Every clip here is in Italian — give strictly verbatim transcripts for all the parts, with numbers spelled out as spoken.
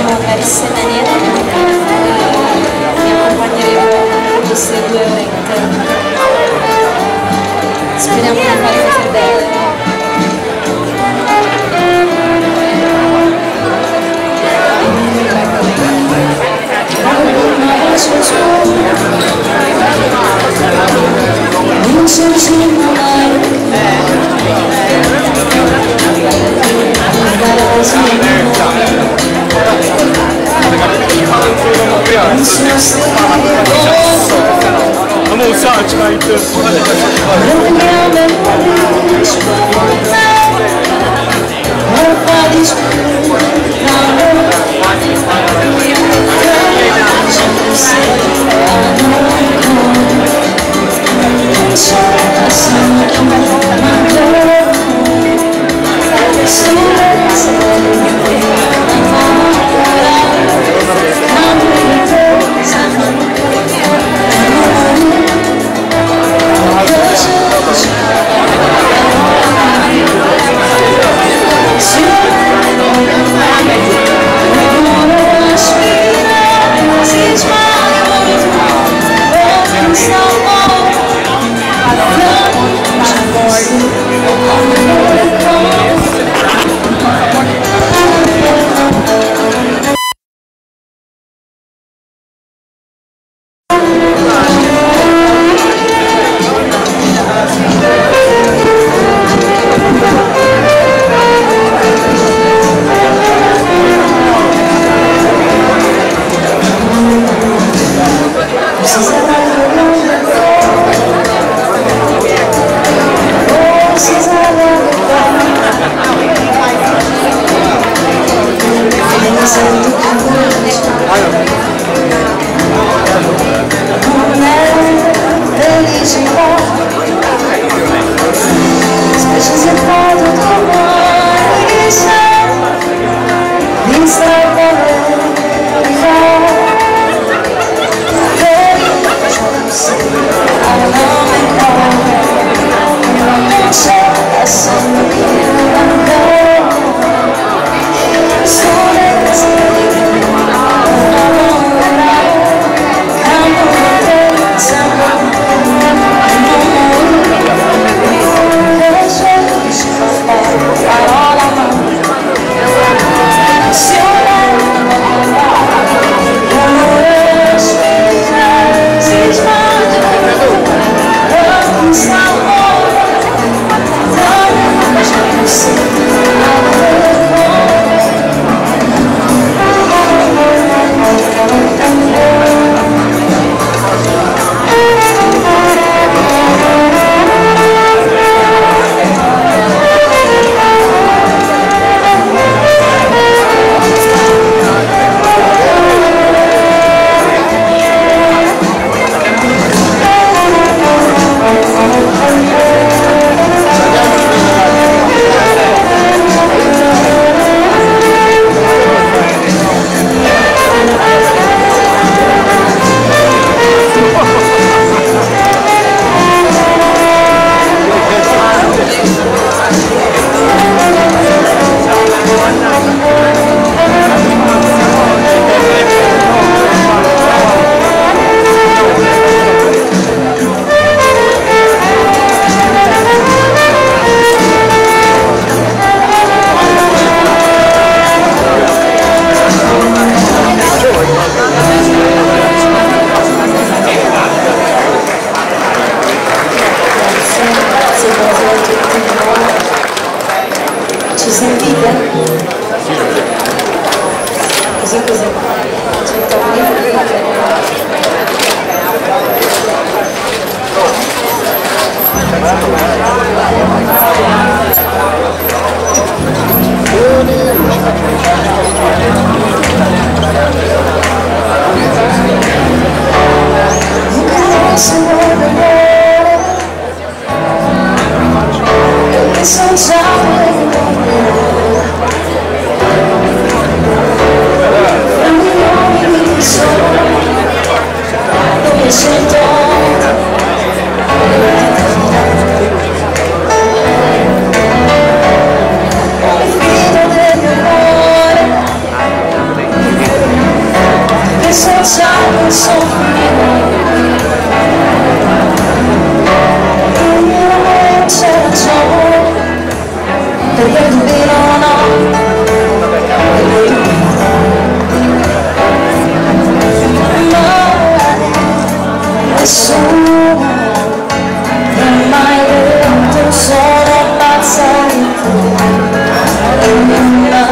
Carisse Maniera, mi accompagneremo queste due orette. Speriamo di fare bene. Ama o sağ çıkaydı. Ci sentite? Così così. perché tu non ho, nessuno mi ha mai detto sono pazza di te, nessuna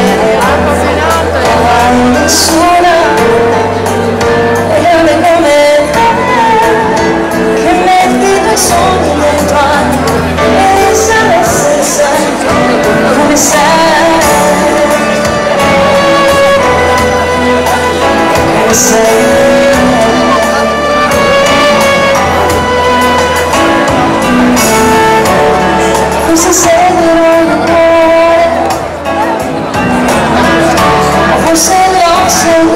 grande come te che metti i tuoi sogni dentro a me e saresti sempre come sei, come sei. Forse seguirò il cuore, forse lo seguirò.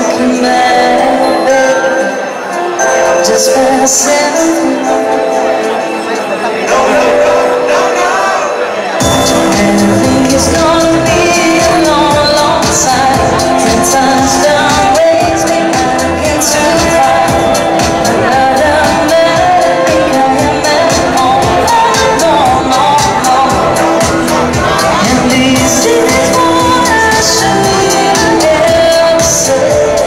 looking back, just passing. It's gonna be a long, long time. Ten times down, ways we gotta get too far. Another man, think I am at home. No, no, no. And these days, what I should have said.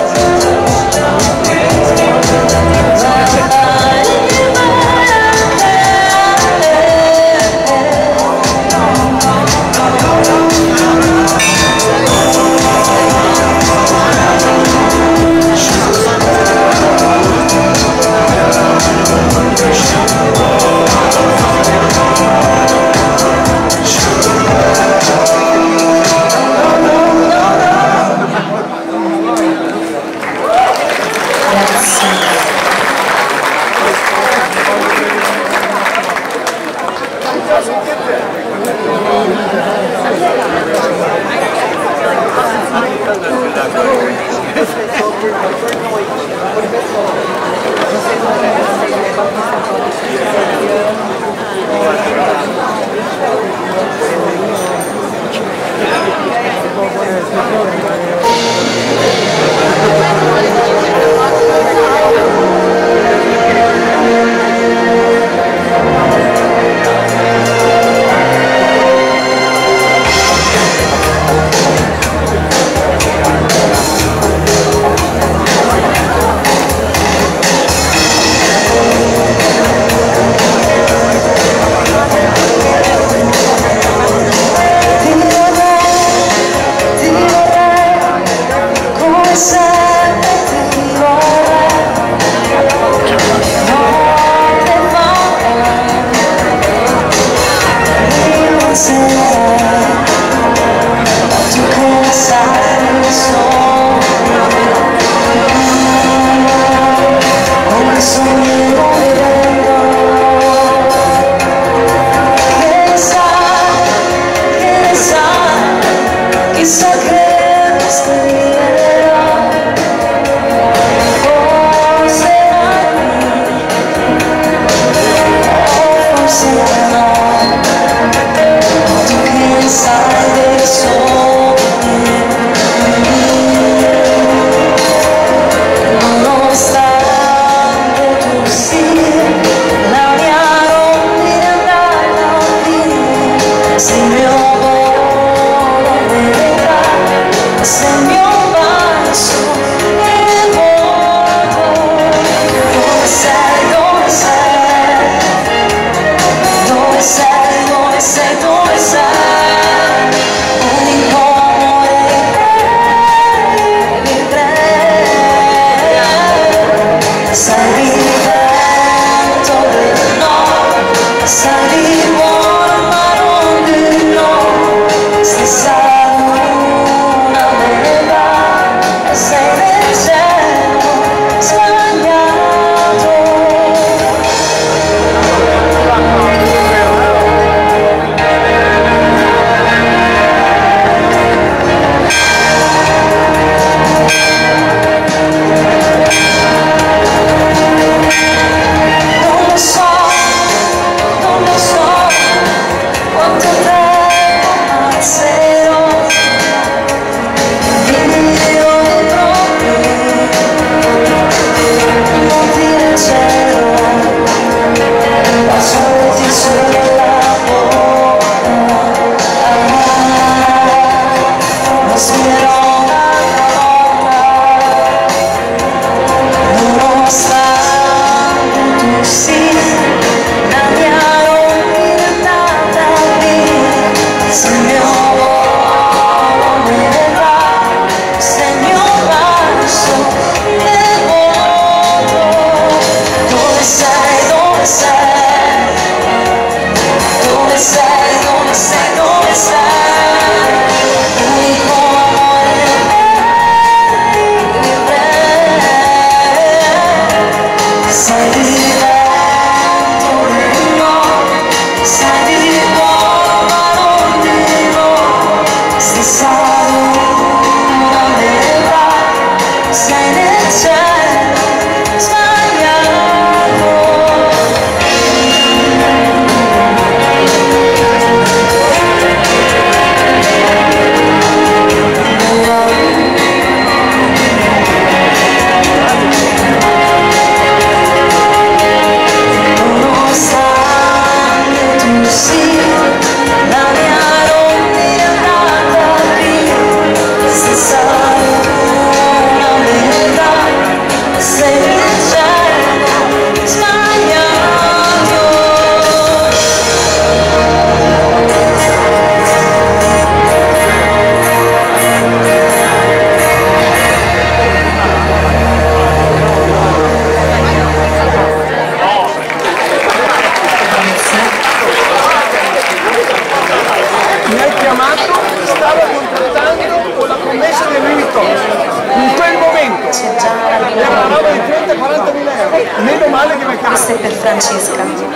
una roba di trenta quaranta mila euro. Meno male che mi cazzo. Questo è per Francesca.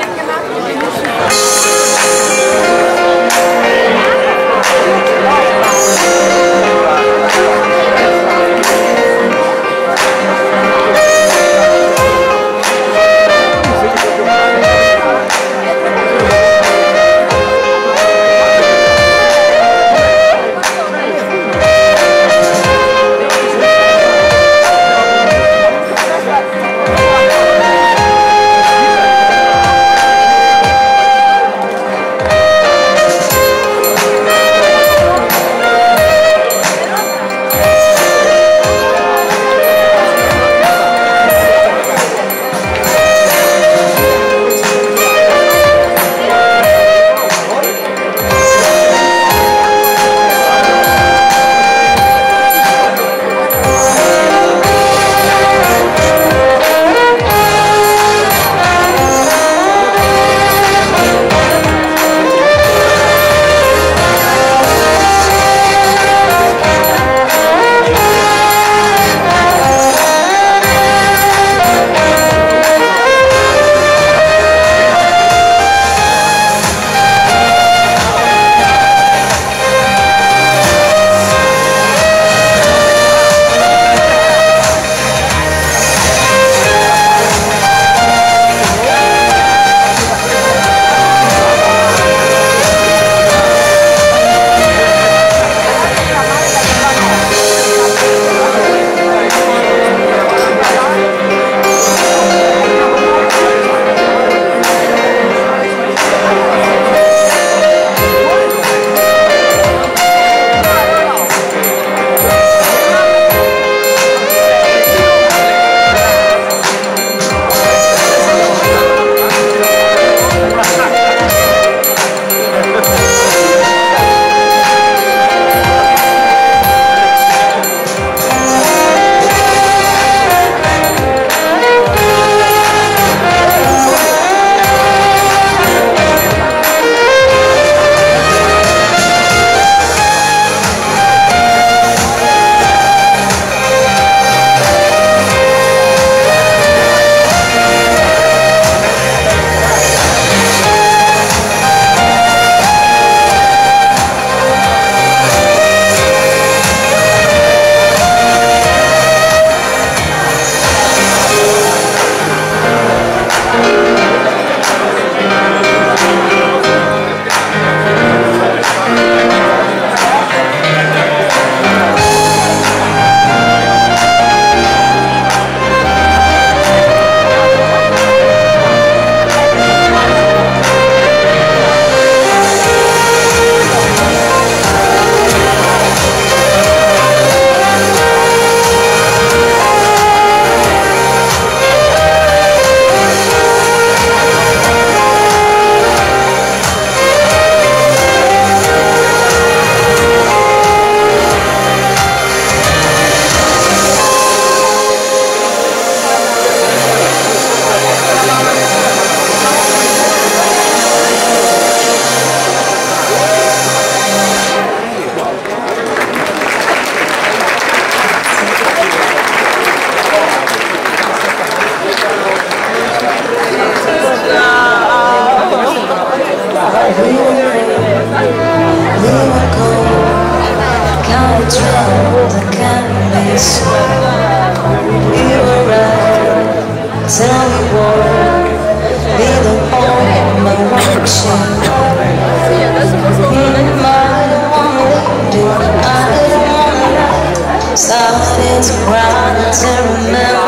Starting to run to remember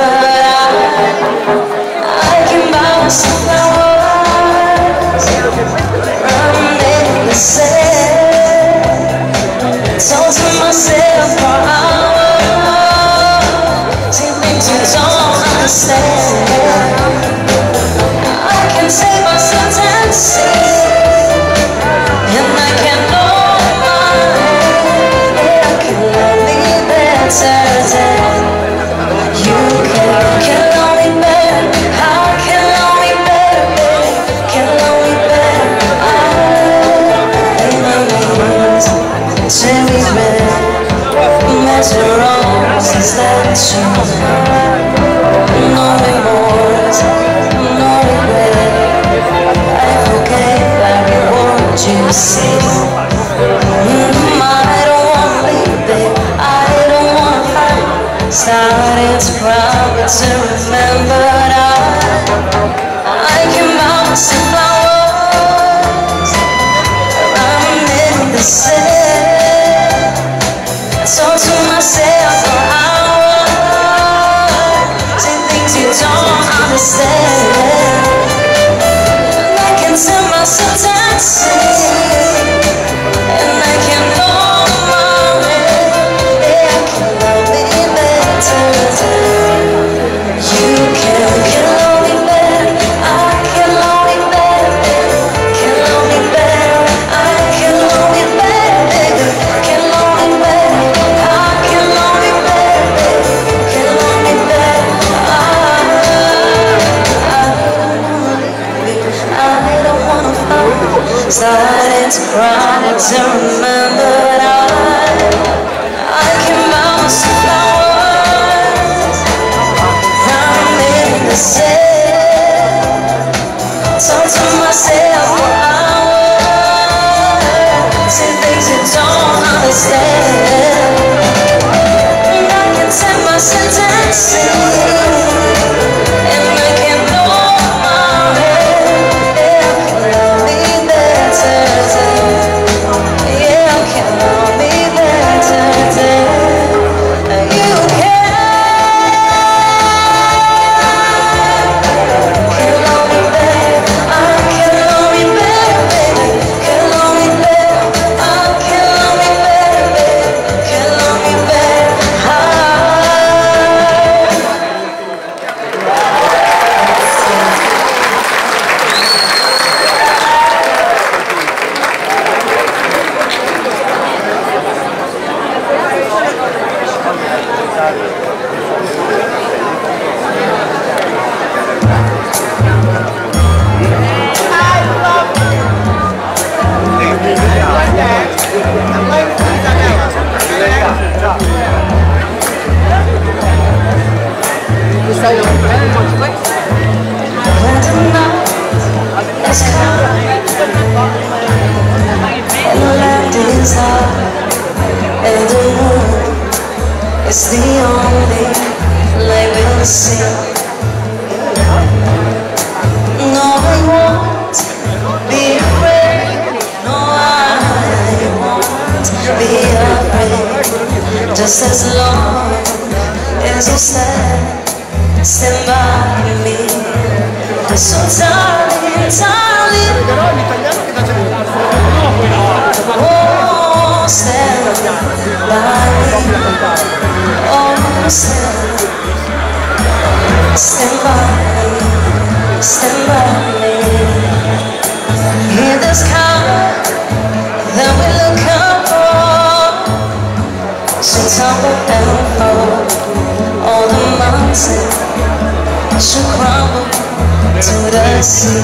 I, I can buy myself flowers running the sand. Told to myself for hours, see things you don't understand. I can take my sentences and I can know my head. I can love me better than you can. Can love me better. How can love me better, baby? Can love me better. I in my knees, cherry red, measure roses that you know. don't understand. I can tell myself dancing, and I can hold my head. Yeah, I can love me better. You can, can love me better. I can love me better. Can love me better. I can love me better. Can love me better. I can love me better. Can love me better. I don't wanna fall. Starting to cry to remember that I I can bounce the flowers. I'm in the sand. Talk to myself for hours. Say things you don't understand. And I can take myself dancing, and I can hold my head. Yeah, love me better. Yeah, can love me better. You can, can love me better. I can love me better, baby. Can love me better. I can love me better, baby. Can love me better. When the night is coming and the land is high and the moon is the only light we'll see. No, I won't be afraid. No, I won't be afraid. Just as long as you stand, stand by me. So darling, darling, oh, stand by me. Oh, stand, stand by me, stand by me. In the sky that we look up for, so tumble and fall. All the mountains should crumble to the sea.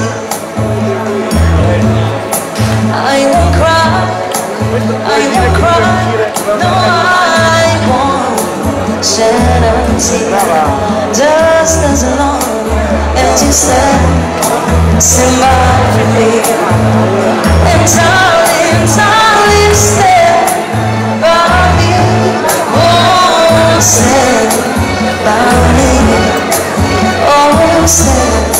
I won't cry, I won't cry. No, I won't shed a tear. Just as long as you stand, stand by me. And darling, darling, stand by me. Oh, stand by me. Oh, stand,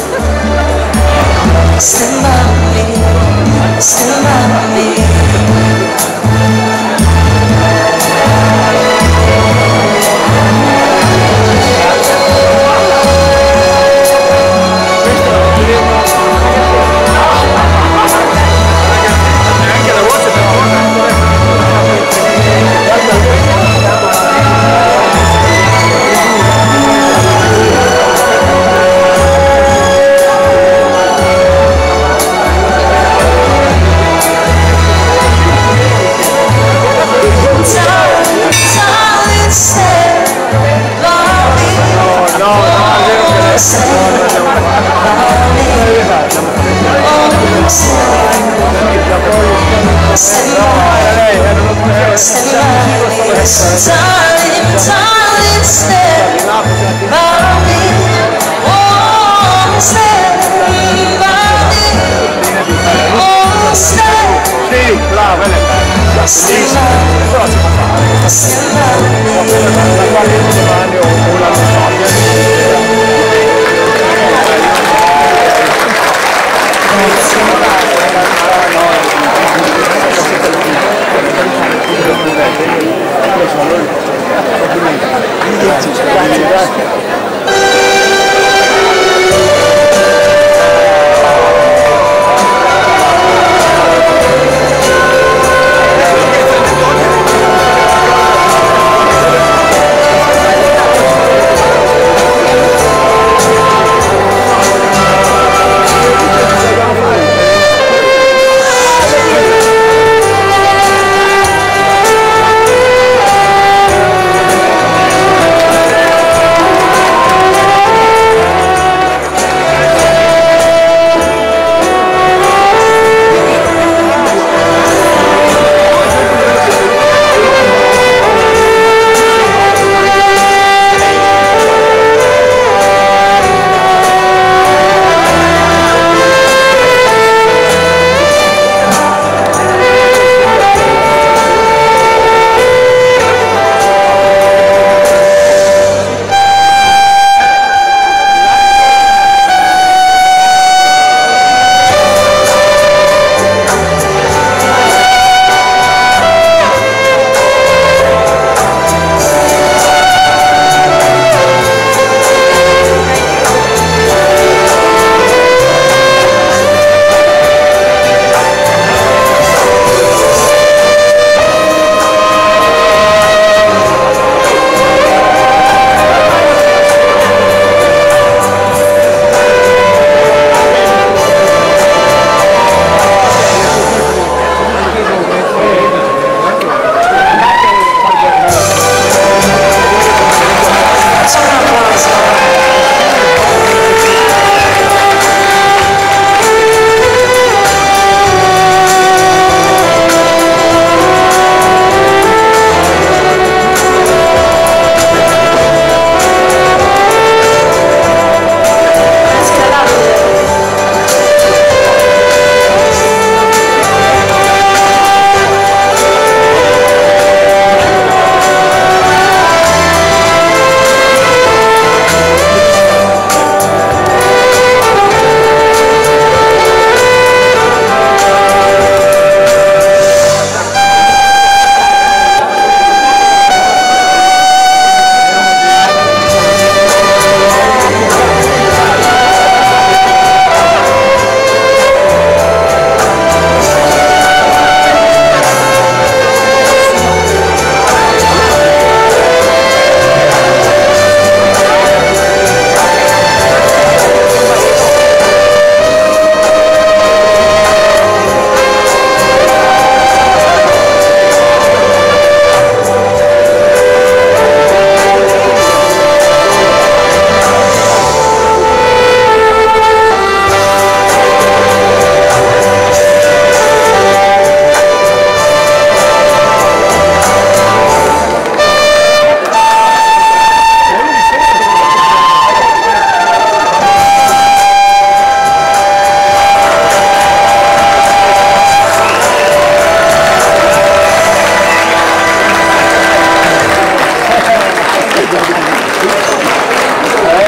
stand by me, stand by me. Darling, darling, stand by me. Oh, stand by me. Oh, stand. Sì, brava, stand by me. Stand by me.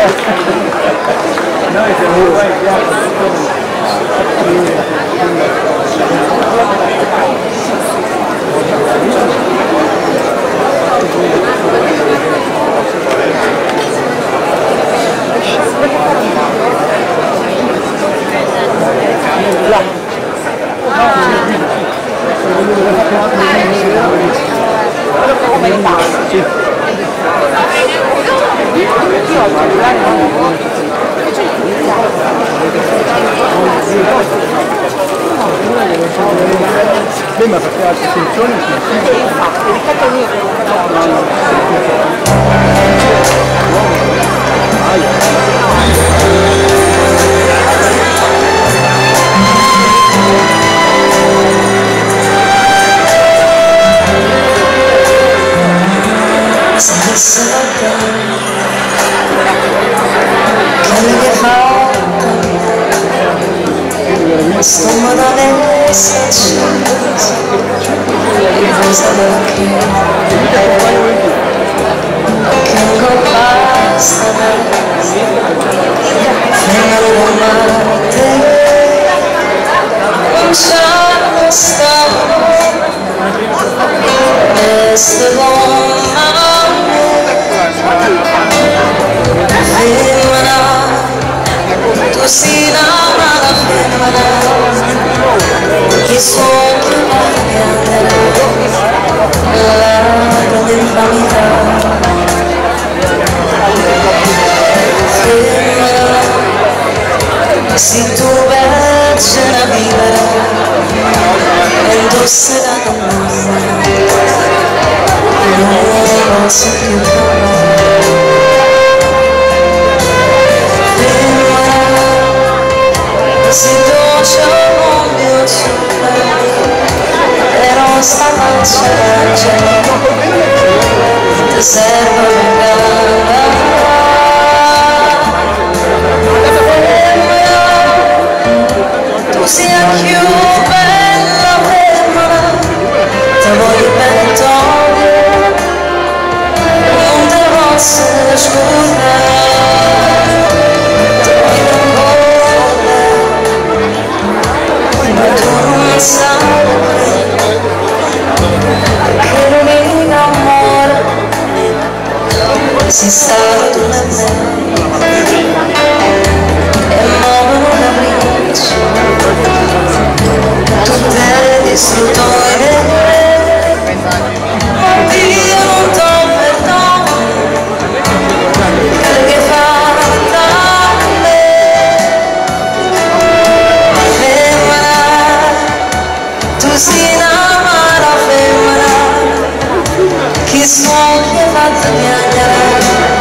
Noi siamo qua in piazza. Beh, ma perché altre funzioni? Sì, infatti, rispetto a mio stomaco nelle sensazioni, cosa che non basta fino a morte, non c'è stato questo tu sei una femmina che sopra la grande infamità femmina se tu vecchia una vivere indosserà con non posso più si dolce un mio zucchero però sta facendo ti serve una gamba tu sia più bella femmina ti voglio bene togliere non ti posso scordare che non mi innamora sei stato una me e mo non la brinci tu te l'hai distrutto in me Dio non t'ho perdono che fatta a me tu sei una mala femmina che soglia e fatta piangere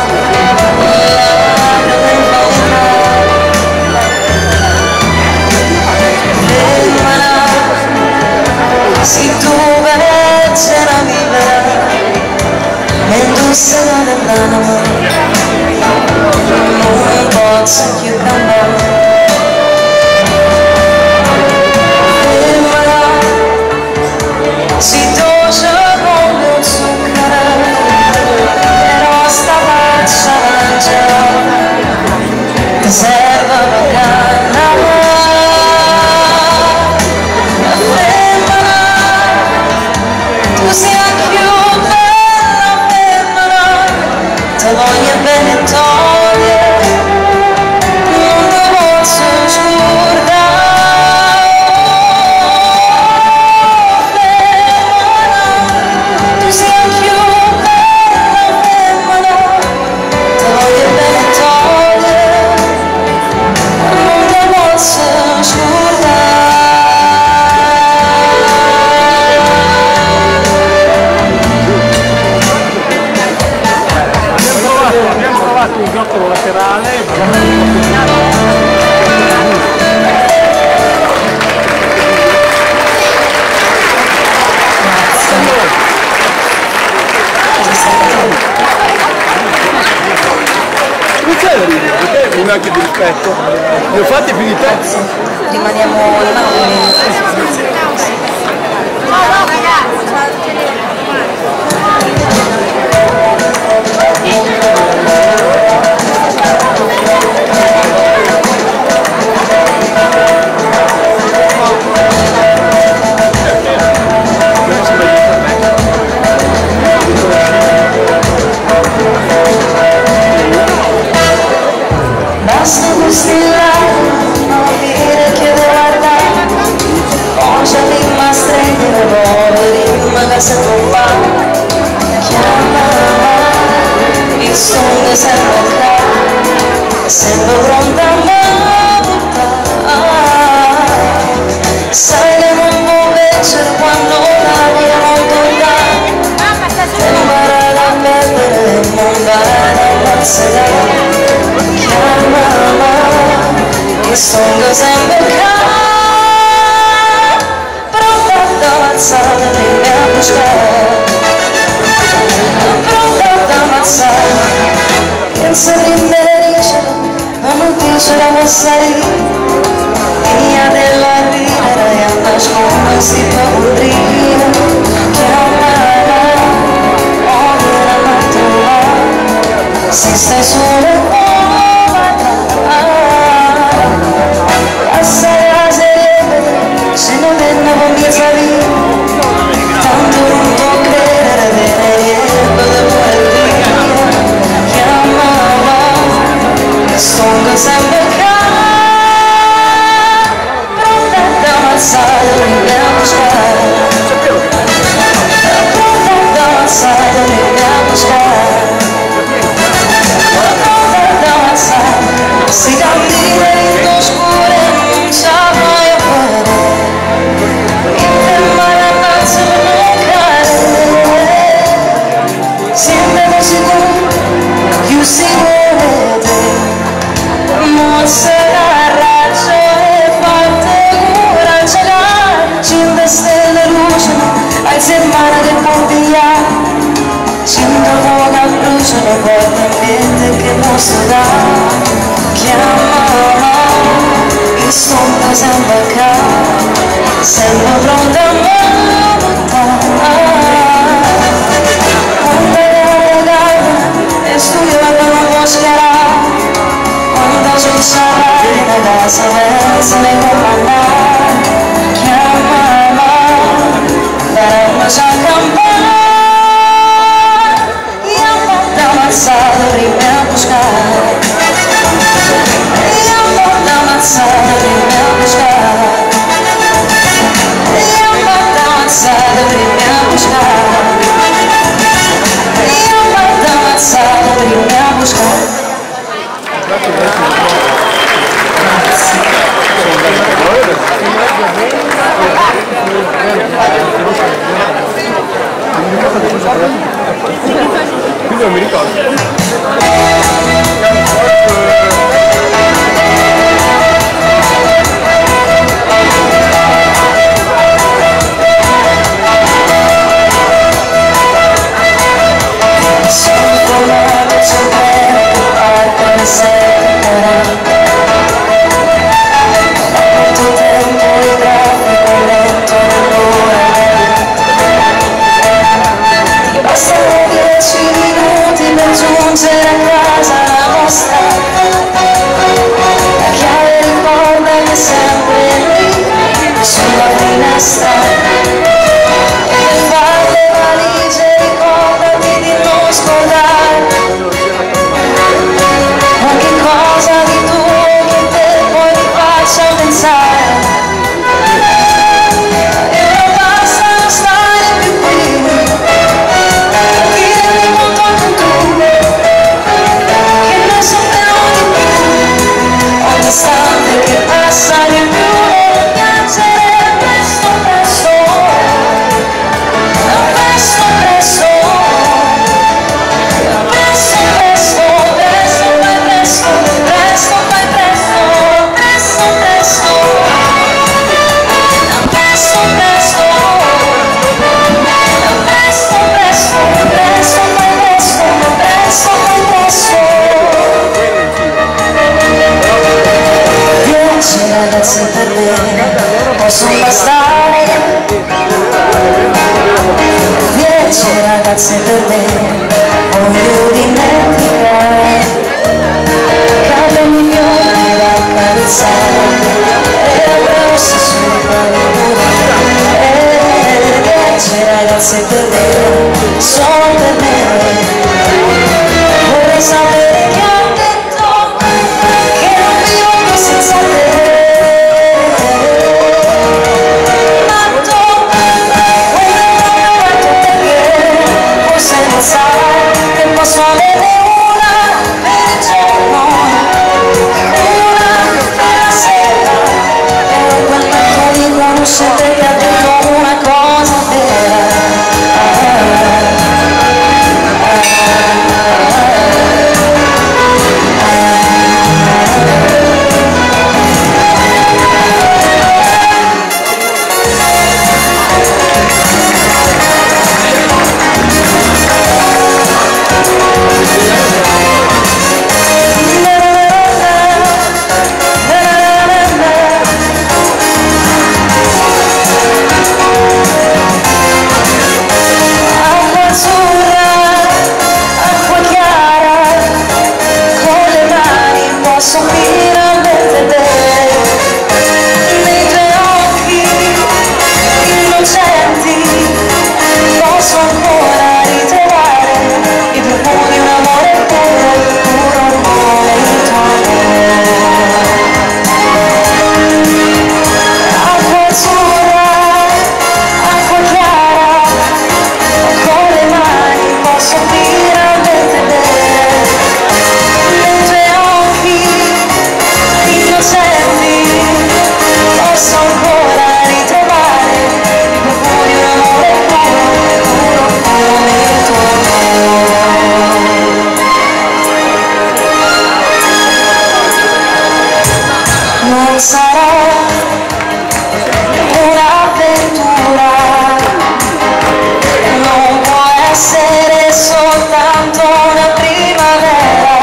femmina se tu vecchia una vivere e indosserà nell'anima non posso più cambiare si dolce come un zucchero però sta faccia mangiare serve una canna femmina tu sia più bella femmina ti voglio bene togliere non ti posso scordare un gioco laterale non c'è da ridere, perché uno anche di rispetto li ho fatti più di te rimaniamo in sempre pronta a buttare. Sai che non può vincere quando la via non torna. Imparare a mettere il mondo alla mazzata. Chiamala, che sono sempre qua, pronta ad ammazzare, vieni a buscare. Pronta ad ammazzare, pensa di me dicere, ma non dice la massaria. Via della vita e andare come si può morire. Chiamala, ogni la mattina, se stai solo come passare la sera, se non è una voglia di tanto non può credere bene niente da buona vita. Chiamala, che sono sempre qua, pronta ad ammazzare, vieni a buscare. Pronta ad ammazzare, vieni a buscare. Pronta ad ammazzare, si cammina in oscuro e non sa mai a fare. In ferma la mazza per non cadere. Siempre così tu, più si muove. Non sarà raggio e forte coraggio. Cinque stelle lucciano, hai settimana che può pigliare. Cinque fuoco bruciano, porta ambiente che posso dare. Chiamala, che sono sempre qua, sempre pronta a buttare. Quando è la calma e studiata non può schierare. Quando c'è sarà in casa versa ne comandare. Chiamala, faremo già campare. Chiamala ad ammazzare, vieni a buscare. Chiamala ad ammazzare, vieni a buscare. Chiamala ad ammazzare, vieni a buscare. Chiamala ad ammazzare, vieni a buscare. Quindi non mi ricordo. Bastano dieci minuti per giungere a casa nostra. La chiave ricorda che è sempre lì sulla finestra. E per fare le valigie ricordati di non scordare qualche cosa di tuo che te poi ti faccia pensare. E non basta non stare più qui. Ogni istante che passa di più non piangere presto presto, presto presto, presto presto, presto fai presto, presto fai presto, presto presto, presto presto, presto presto, presto fai presto, presto fai presto. Dieci ragazzi per me possono bastare. Dieci ragazze per me voglio dimenticare. Cade milioni da accarezzare e addosso sui panni. Dieci ragazze per me sono per me. Vorrei sapere che ho detto che non vivo più senza te. Matto, quando non ho fatto perché forse non sai che posso posso finalmente vedere nei tuoi occhi innocenti, posso ancora ritrovare i profumi di un amore puro, puro come il tuo amore. Acqua azzurra, acqua chiara, con le mani posso finalmente vedere nei tuoi occhi innocenti, posso ancora ritrovare i profumi di un amore puro, puro come il tuo amore. Non sarà un'avventura, non può essere soltanto una primavera,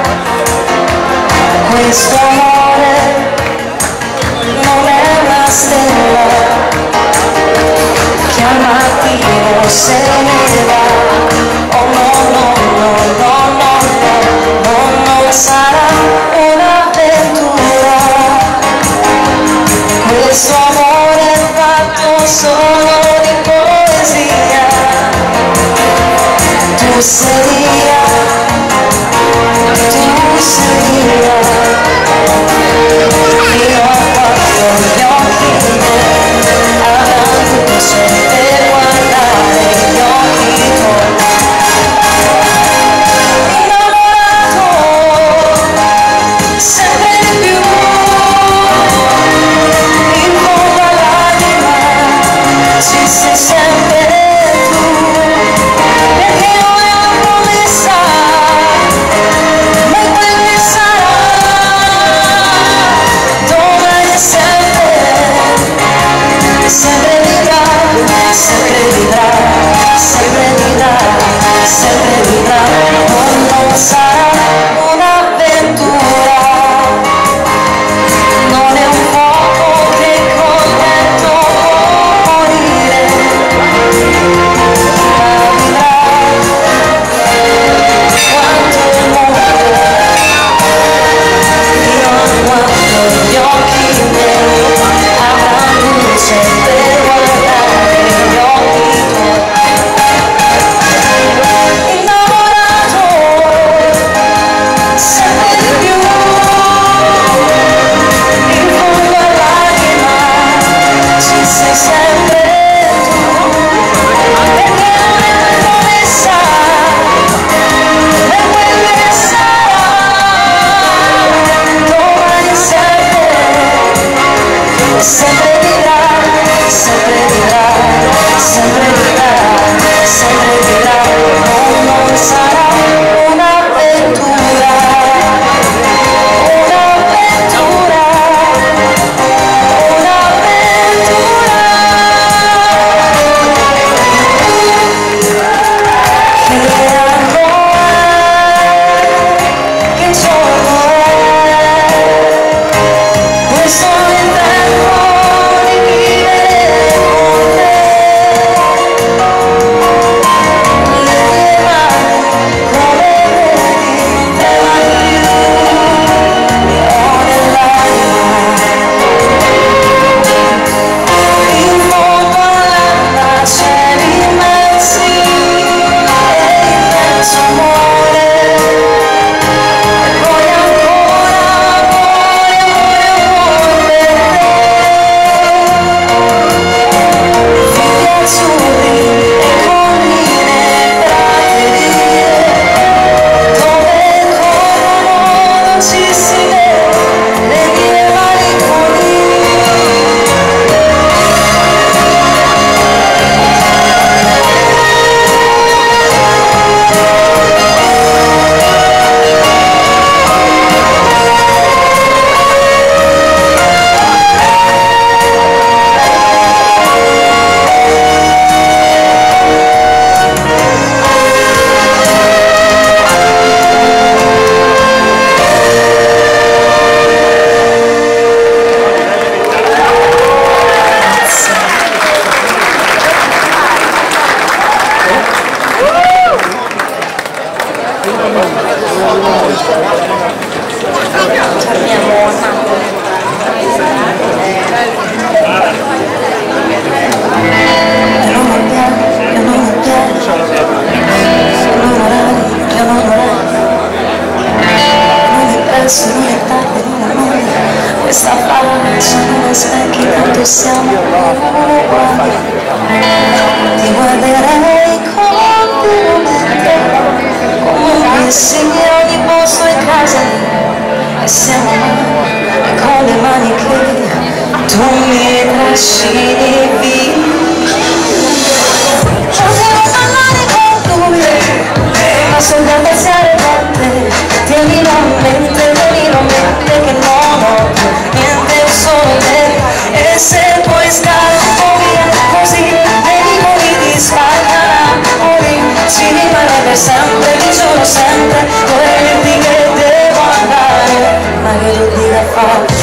questo amore non è una stella che al mattino se ne va. Oh no no no no no no, no, non sarà un'avventura, questo amore è fatto solo di poesia. Tu sei via, tu sei via, fino a quando gli occhi miei avranno luce per guardare gli occhi tuoi. Innamorato sempre di più, in fondo all'anima ci sei sempre tu, perché noi Questa faccia non specchi tanto siamo uguali. Ti guarderei continuamente, comunque sia ogni posto è casa mia. E siamo mani, e con le mani che tu mi trascini via. Potevo parlare con lui, ma sono da passare con te. Tienilo a mente, tienilo a mente che non ho più niente, solo te. E se puoi stare via così, nei vicoli ti spaccano, poi ci rimane per sempre, ti giuro sempre, vorrei che devo andare, ma che lo dica fare.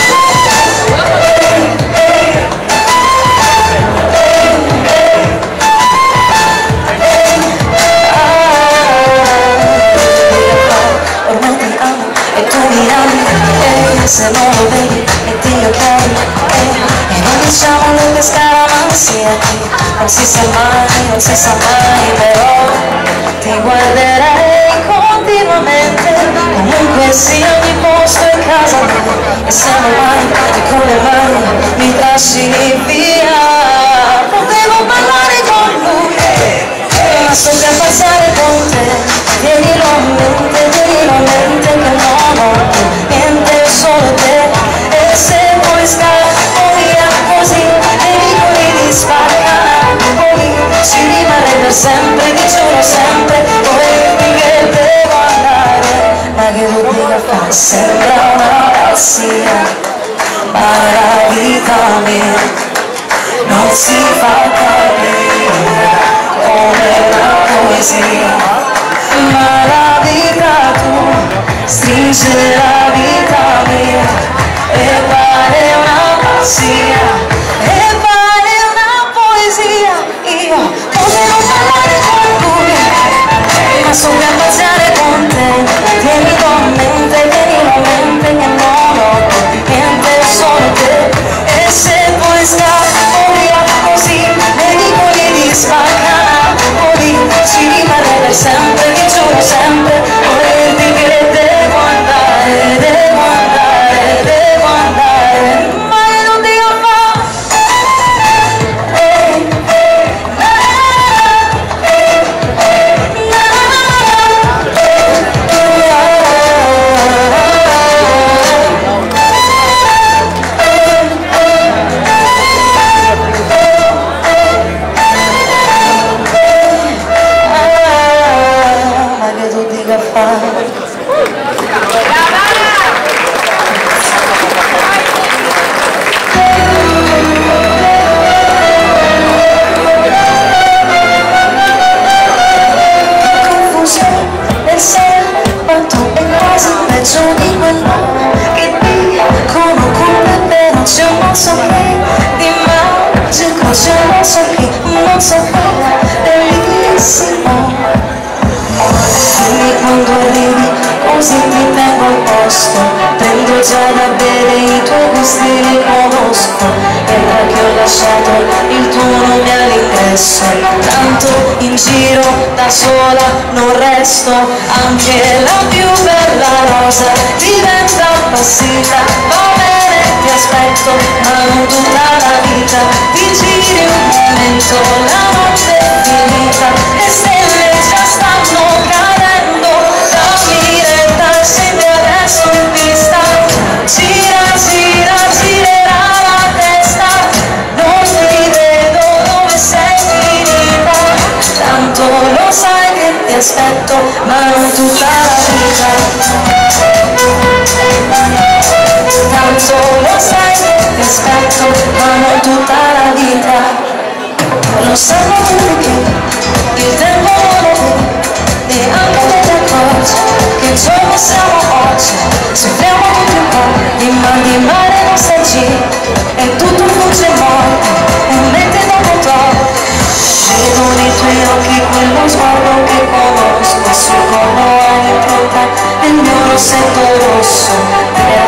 Se non lo vedi e ti ok, eh, e non diciamolo che scaramanzia qui, non si sa mai, non si sa mai, però ti guarderei continuamente, comunque sia ogni posto è casa mia, e siamo mai, e con le mani mi trascini via. Potevo parlare con lui, ma sto per passare con te, tienilo a mente, tienilo a mente che non ho più niente, solo te. E se vuoi stare via così, nei vicoli ti spaccano, poi ci rimane per sempre, ti giuro sempre, vorrei che devo andare, ma che lo dica fare, sembra una pazzia, ma la vita mia non si fa capire come una poesia, ma la vita tu stringe la vita mia e pare una pazzia, e pare una poesia. Io potevo parlare con lui, ma so per passare con te, tienilo a mente, tienilo a mente che non ho niente, solo te. E se puoi stare via così, nei vicoli ti spaccano, poi ci rimane per sempre, ti giuro sempre, vorrei che devo andare, devo andare, devo andare, ma io non dico fa. Ehi, ehi, la la la, ehi, ehi, la la la, ehi, ma che tu dica fare. Confusione nel seno, quanto è quasi peggio di quello che dicono con me, però c'è un non so che di magico, c'è un non so che, un non so che, bellissimo. Dimmi quando arrivi, così ti tengo al posto, prendo già da bere, i tuoi gusti li conosco, e da che ho lasciato il tuo nome all'ingresso, tanto in giro da sola non resto, anche la più bella rosa diventa appassita, va bene ti aspetto, ma non tutta la vita, ti giri un momento, la notte è finita, le stelle già stanno cadendo, dammi retta, scendi adesso in pista, gira, gira, girerà la testa, non ti vedo dove sei finita, tanto lo sai che ti aspetto, ma non tutta la vita, tanto lo sai che ti aspetto, ma non tutta la vita. Lo sanno tutti che il tempo non lo vede, neanche te ne accorgi che giorno siamo oggi, soffriamo tutti un po', in mal di mare nostalgia, e tutto fugge morto, un mente dopo troppo, vedo nei tuoi occhi quello sguardo che conosco, sul collo hai l'impronta del mio rossetto rosso,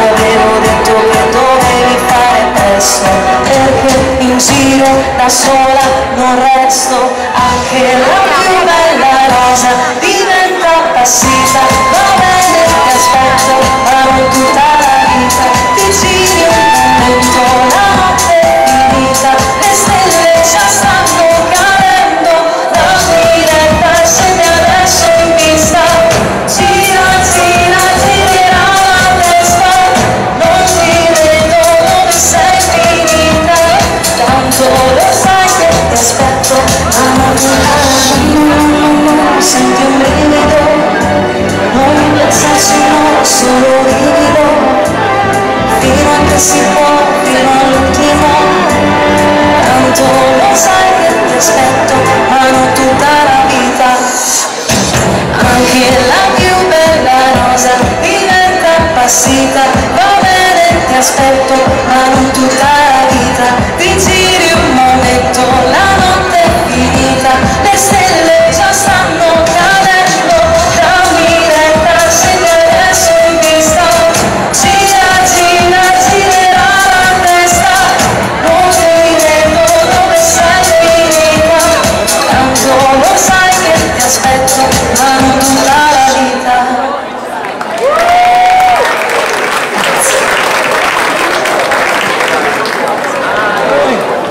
giro da sola, non resto, anche la più bella rosa diventa appassita, va bene, ti aspetto, ma non tutta la vita, ti giri un momento, la notte è finita, le stelle già stanno cadendo, dammi retta e scendi adesso in pista, gira, gira, girerà la testa, non ti vedo dove sei finita, tanto lo sai che ti aspetto, ma non ti lascio, senti un brivido, non pensarci no, solo vivido, fino a che si può, fino all'ultimo, tanto lo sai che ti aspetto, ma non tutta la vita, anche la più bella rosa diventa appassita, va bene, ti aspetto, ma non tutta la vita, ti giri un momento, la notte è finita, le stelle già stanno cadendo, dammi retta, scendi adesso in pista, gira, gira, girerà la testa, non ti vedo dove sei finita, tanto lo sai che ti aspetto, ma non tutta la vita. Hey.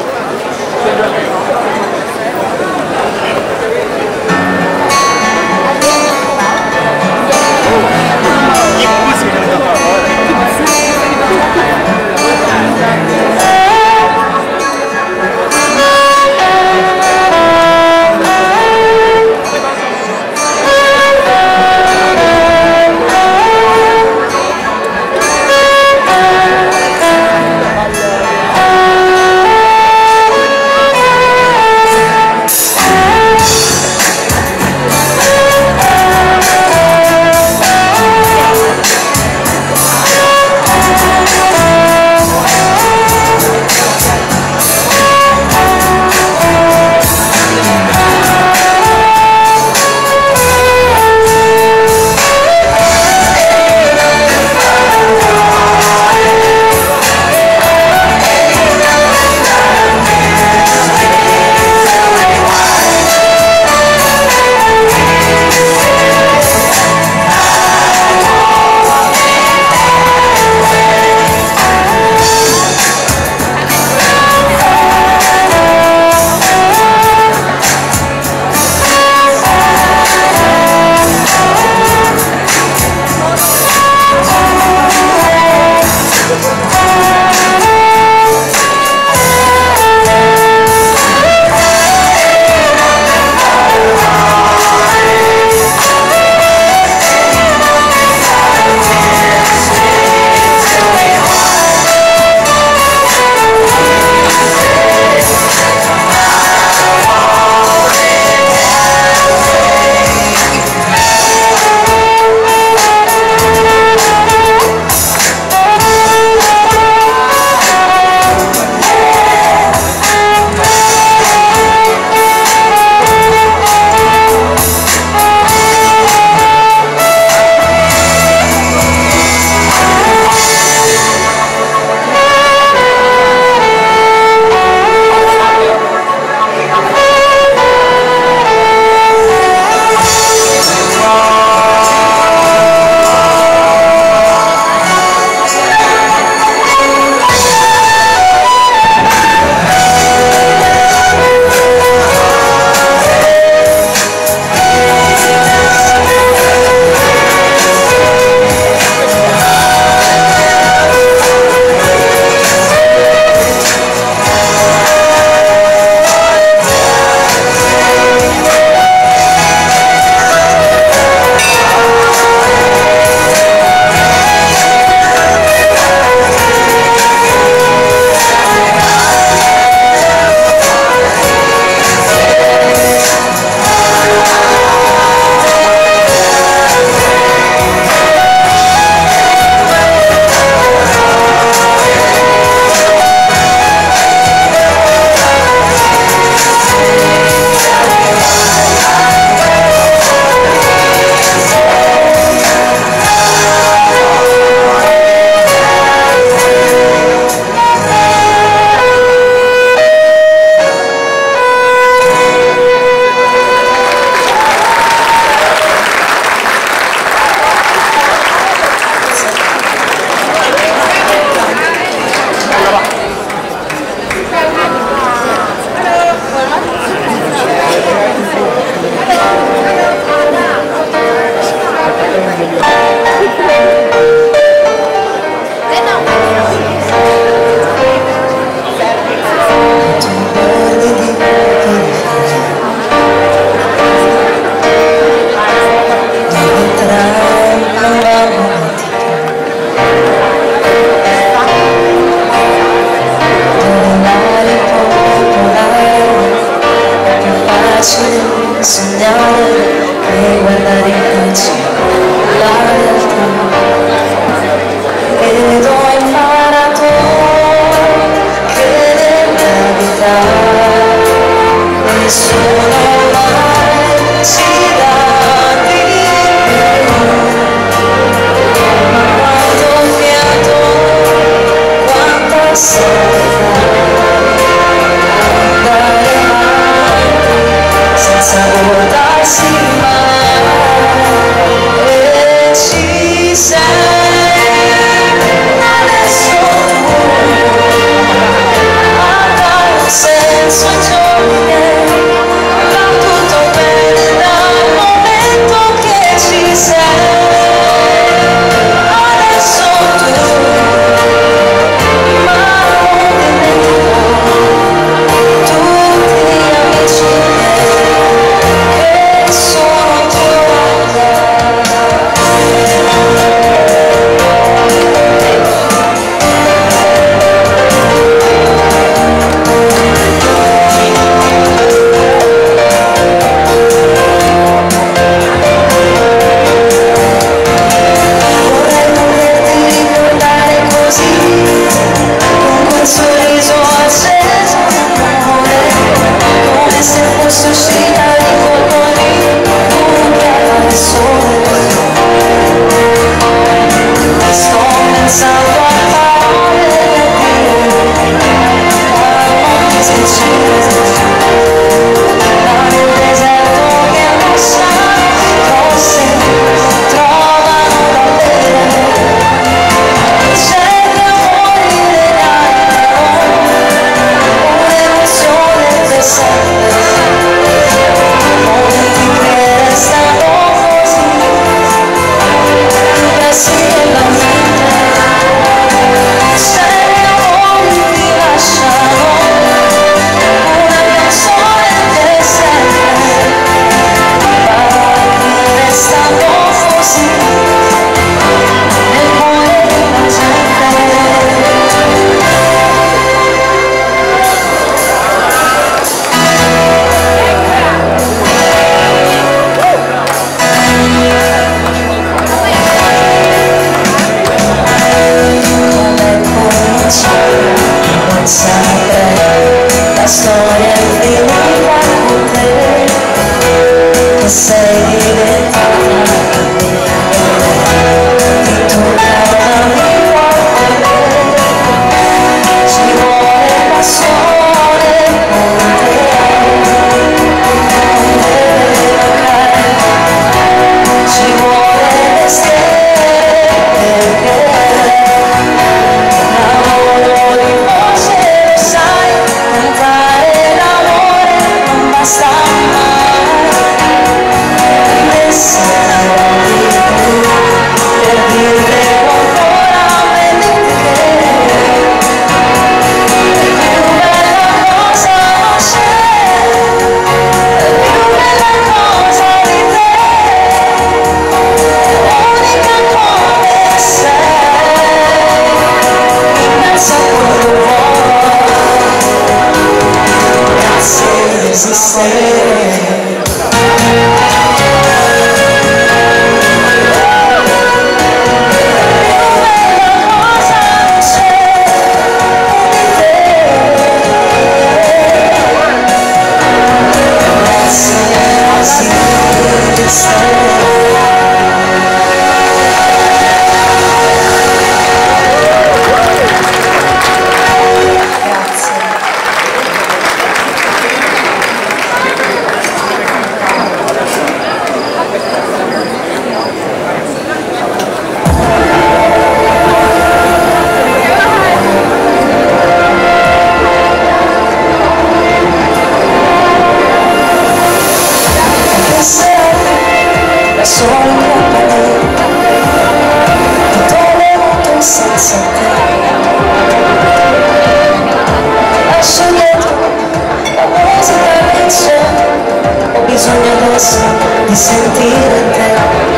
di sentire te.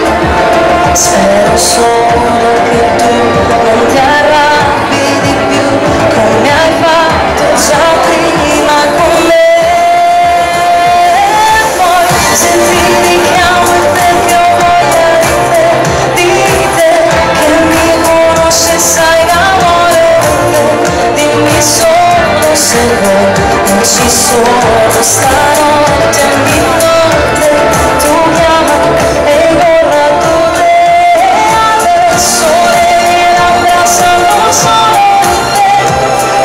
Spero solo che tu non ti arrabbi di più, come hai fatto già prima con me. Poi se ti richiamo è perché ho voglia di te, di te, che mi conosce, sai l'amore per te. Dimmi solo se vuoi, non ci sono stanotte ogni notte. Tu chiama e vorrà tu te, adesso le labbra sanno solo di te.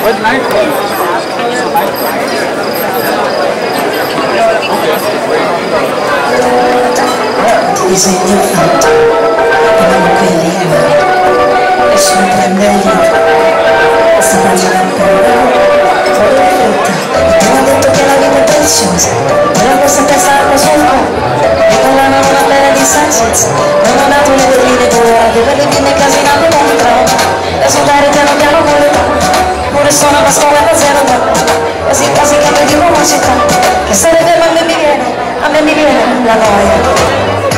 Disegno fatto, e non quelli e sono prende il dito, sta pagina ancora, fuori di frutta, e tu mi ha detto che la vita è preziosa, però questa testa acqua sul cuore, e con la mano una bella di saggezza, non ho dato le berline colorate per le pinne casinate con un trauma, da soldare piano piano con le mani, pure sono a scuola zero tre, quasi quasi che mi dico una città, che sarebbe ma a me mi viene, a me mi viene la noia.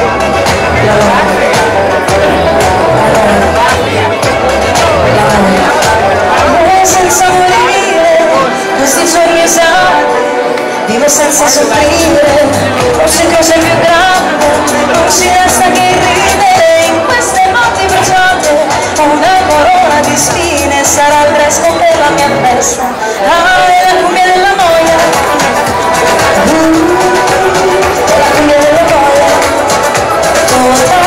Senza morire, questi giorni esatti, vivo senza soffrire, non c'è cosa più grande, non ci resta che ridere in queste notti bruciate, una corona di spine sarà il fresco per la mia festa, ah, è la cumbia della noia, uh, è la cumbia della noia, tutta.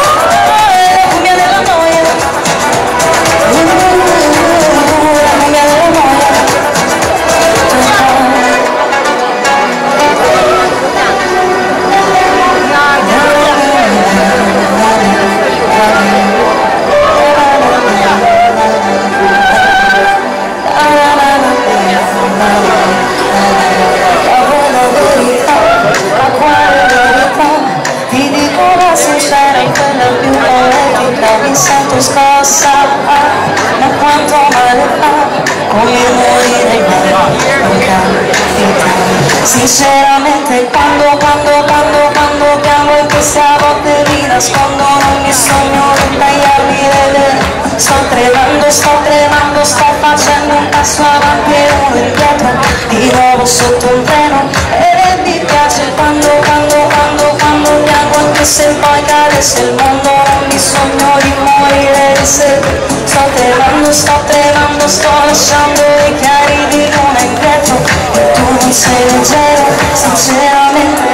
Mi sento scossa, ma quanto male fa, come morire non capita. Sinceramente quando, quando, quando, quando chiamo e questa volte mi nascondo, non mi sogno di tagliarmi le vene. Sto tremando, sto tremando, sto facendo un passo avanti e uno indietro, di nuovo sotto un treno, e mi piace quando, quando, quando, quando piango, anche se poi cadesse il mondo, non mi sogno di morire di sete. Sto tremando, sto tremando, sto lasciando i chiari di luna indietro, e tu non sei leggero, sinceramente,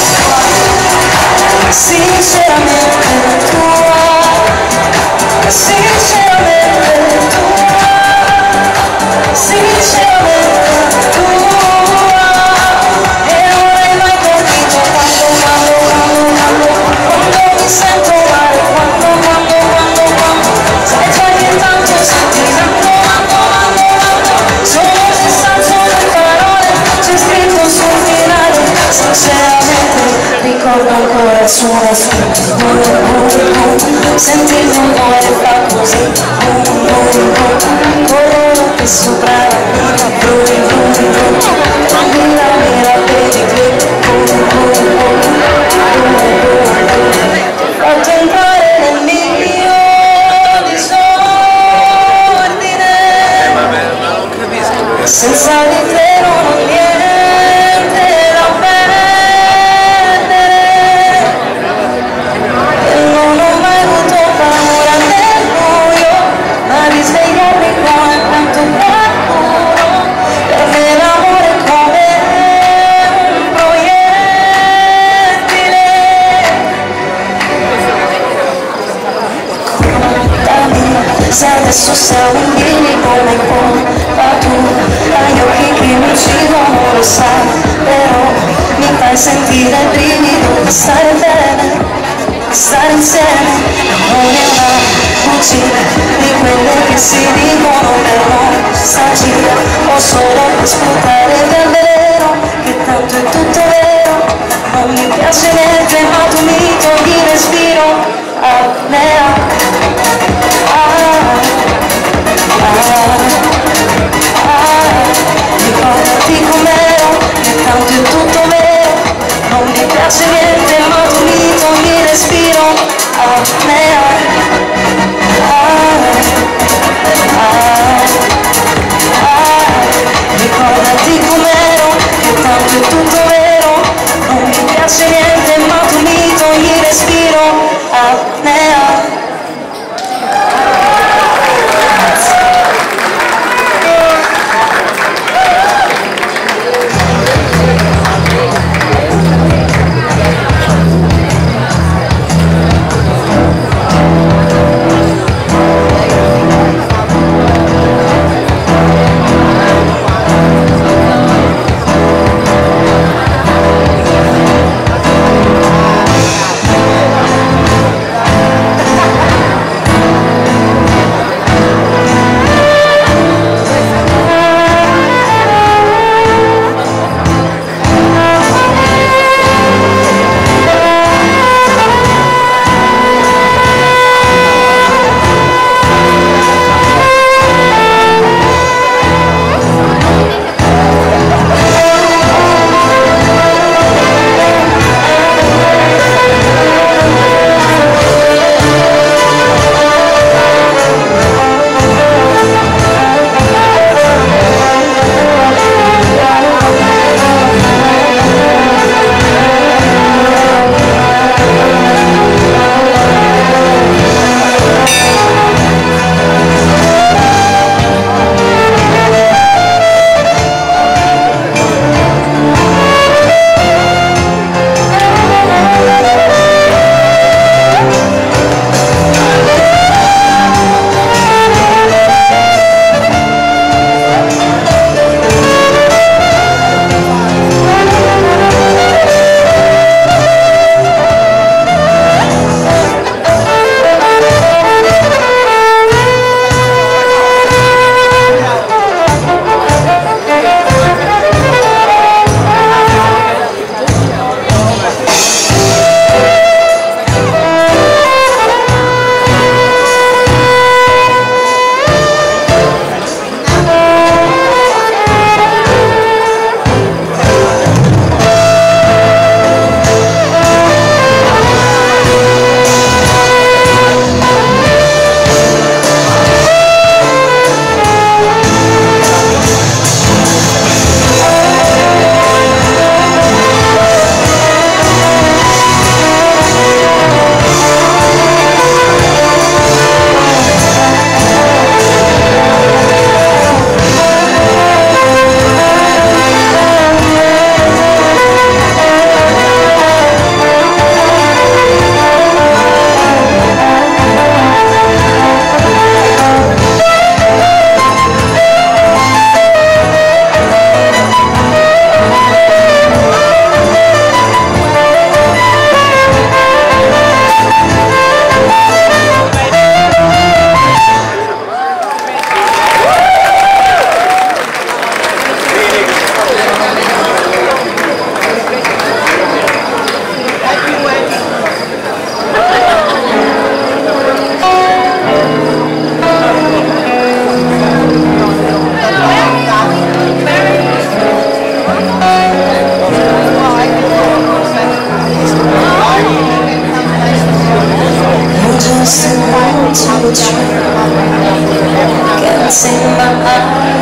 sinceramente tua, sinceramente tua, sinceramente tua, e non avrei mai capito quando, quando, quando, quando, quando mi sento male, quando, quando, quando, quando, sai già che tanto senti, tanto, tanto, tanto, tanto, sono sensato le parole, c'è scritto sul finale, sinceramente ricordo ancora il suo vestito, senti il rumore fa così, coloro che sopra la vita, brui, brui, brui, tranquilla mira, vedi, vedi, fatto entrare nel mio disordine, senza di te non ho niente da perdere, e non ho mai avuto paura del buio, ma di svegliarmi con accanto qualcuno, per me l'amore è come un proiettile. Se adesso siamo in bilico come puoi, ma tu hai occhi che mi uccidono, lo sai, però mi fai sentire il brivido di stare bene, stare insieme, non è una bugia di quelle che si dicono per non stagire, o solo per sfruttare del vero, che tanto è tutto vero, non mi piace niente ma tu mi togli il respiro, Alea. Ricordati com'ero, che tanto è tutto vero, non mi piace niente ma tu mi togli il respiro, a me, ah, ah, ah, ricordati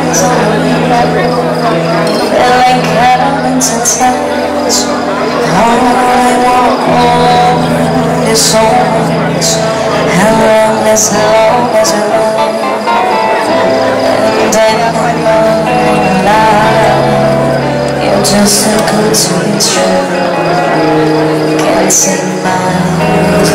eyes on you. They're like heaven to touch. All I want is so much, and love as long as I run. And I know now you're just too good to be true. Can't say mine.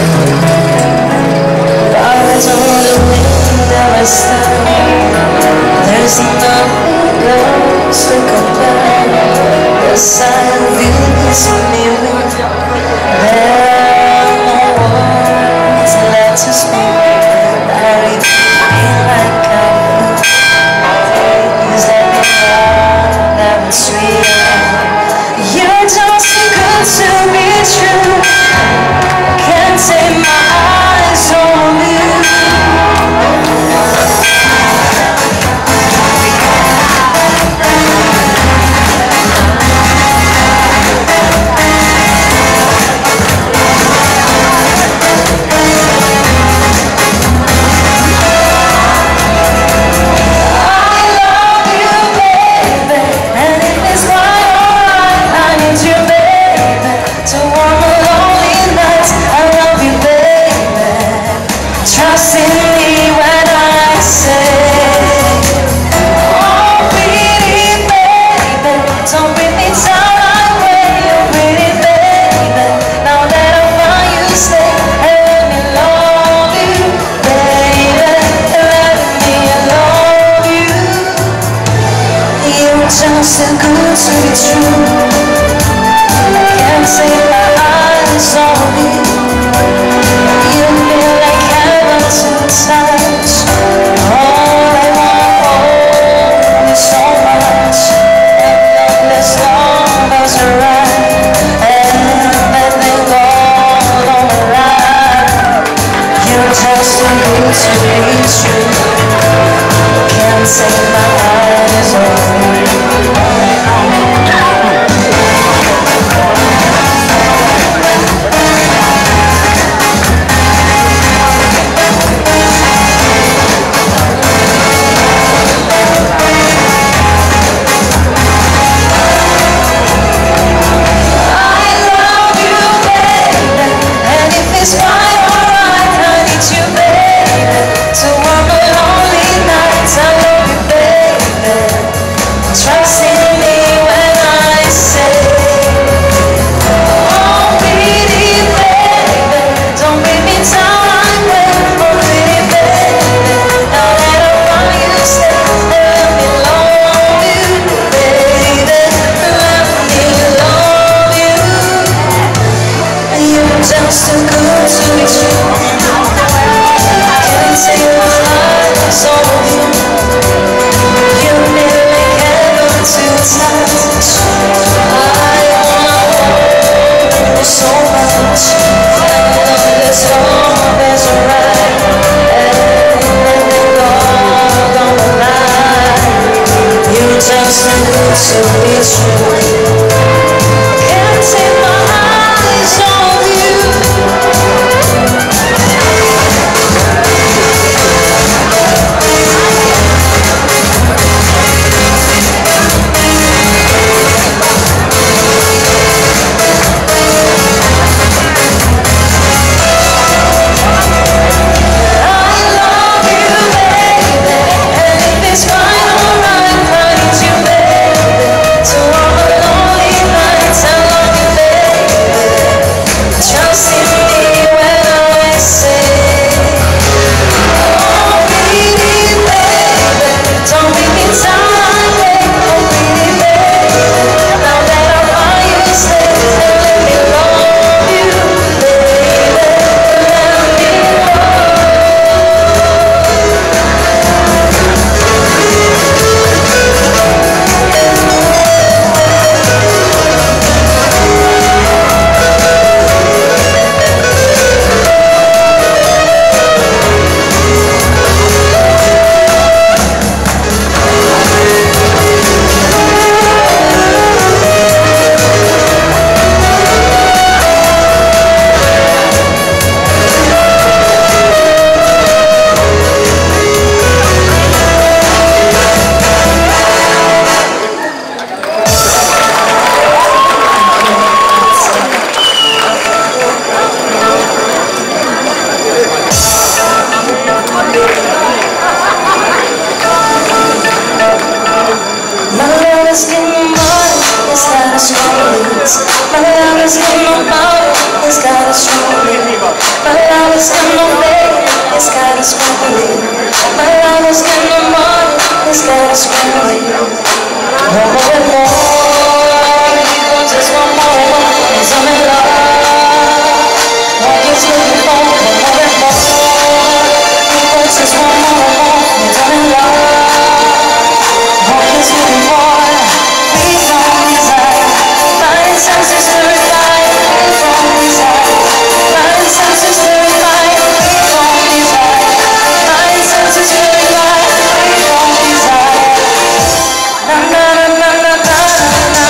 Eyes on the wind of a star. There's nothing else to compare. The sight of you is me with. There are no words left to speak. I feel like I would. Is that the love that was sweet? You're just too good to be true. Can't take my eyes on you. Just too good to be true. Can't take my eyes on you. You feel like heaven to touch. All I want is so much, and as long as you're right, and let me go on the line. You're just too good to be true. Can't take my eyes on you. Just too good to be true. Can't take my eyes on you. You feel like heaven to touch. I want so much, and as long as you're right, and let me go on the line. You're just too good to be true. Can't take my eyes on you. It's fine, alright, I need you, baby. So all alone. is got no power, it's got a strong will. My love is got no faith, it's got a strong will. My love is got no money, it's got a strong will. One more and more, people just want more and more, cause I'm in love. What is looking for, one more and more, people just want more and more, cause I'm in love. What is looking for, free from desire, find senses purified, free from desire, find senses purified, free from desire, find senses purified, free from desire. Na na na na na na na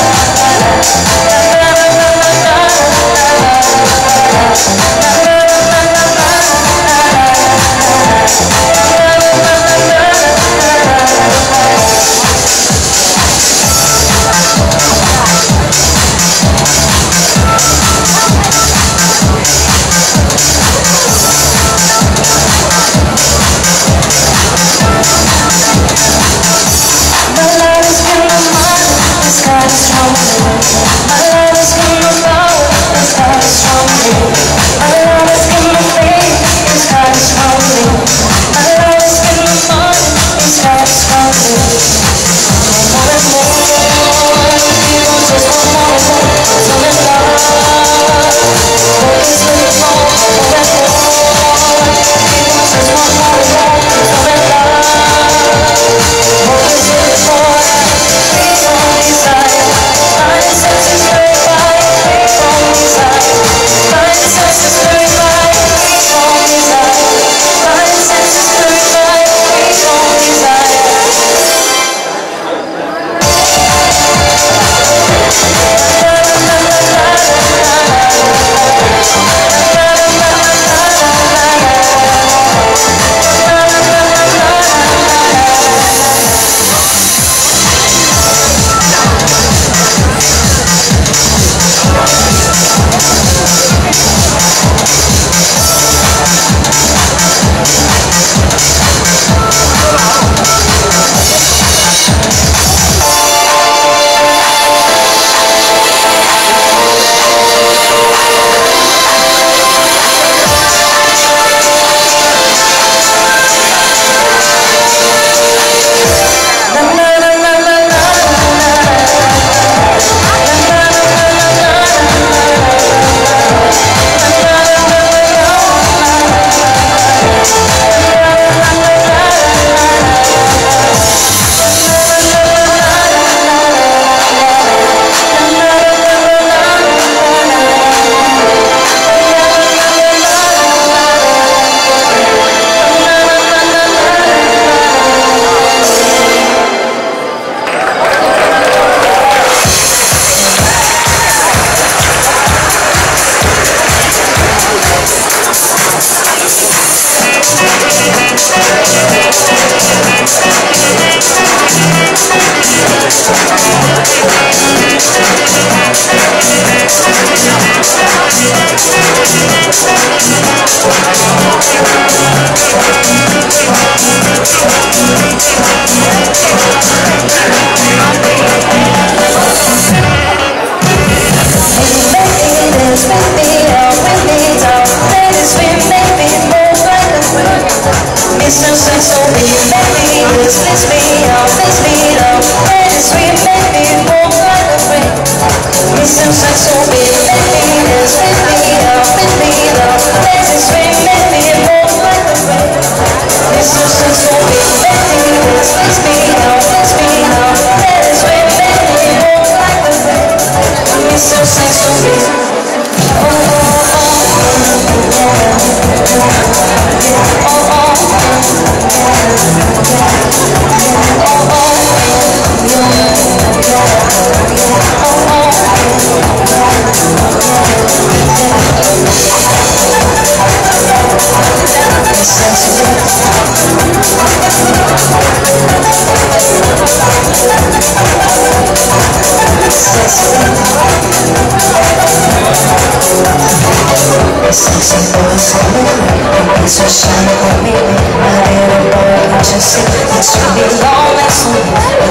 So shine on me, my little boy, can't you see? It's really long and so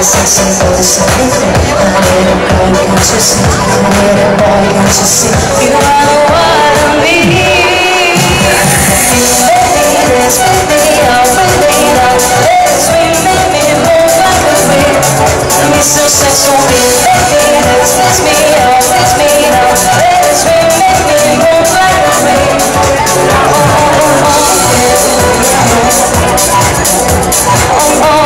sexy boy, so baby, my little girl, can't you see? My little boy, can't you see? You are the one I need. Baby, dance with me, oh baby, now dance with me, me move like a freak. Me so sexual, baby, dance with me, oh with me, now dance with me, me move like a freak. Oh, oh, oh, oh, oh,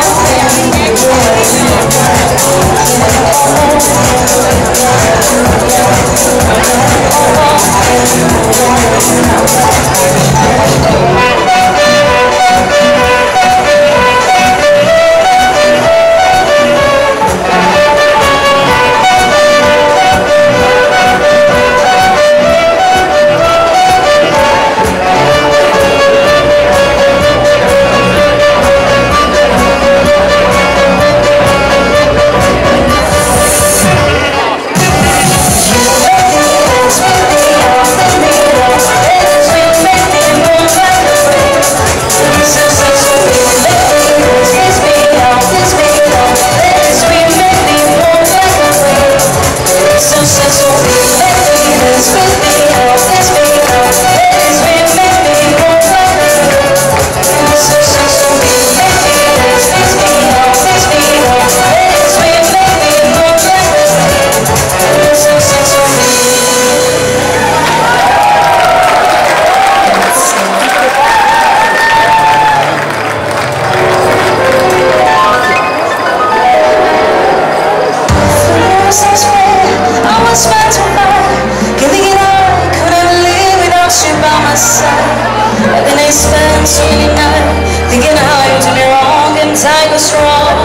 thinking how you do me wrong and time was wrong.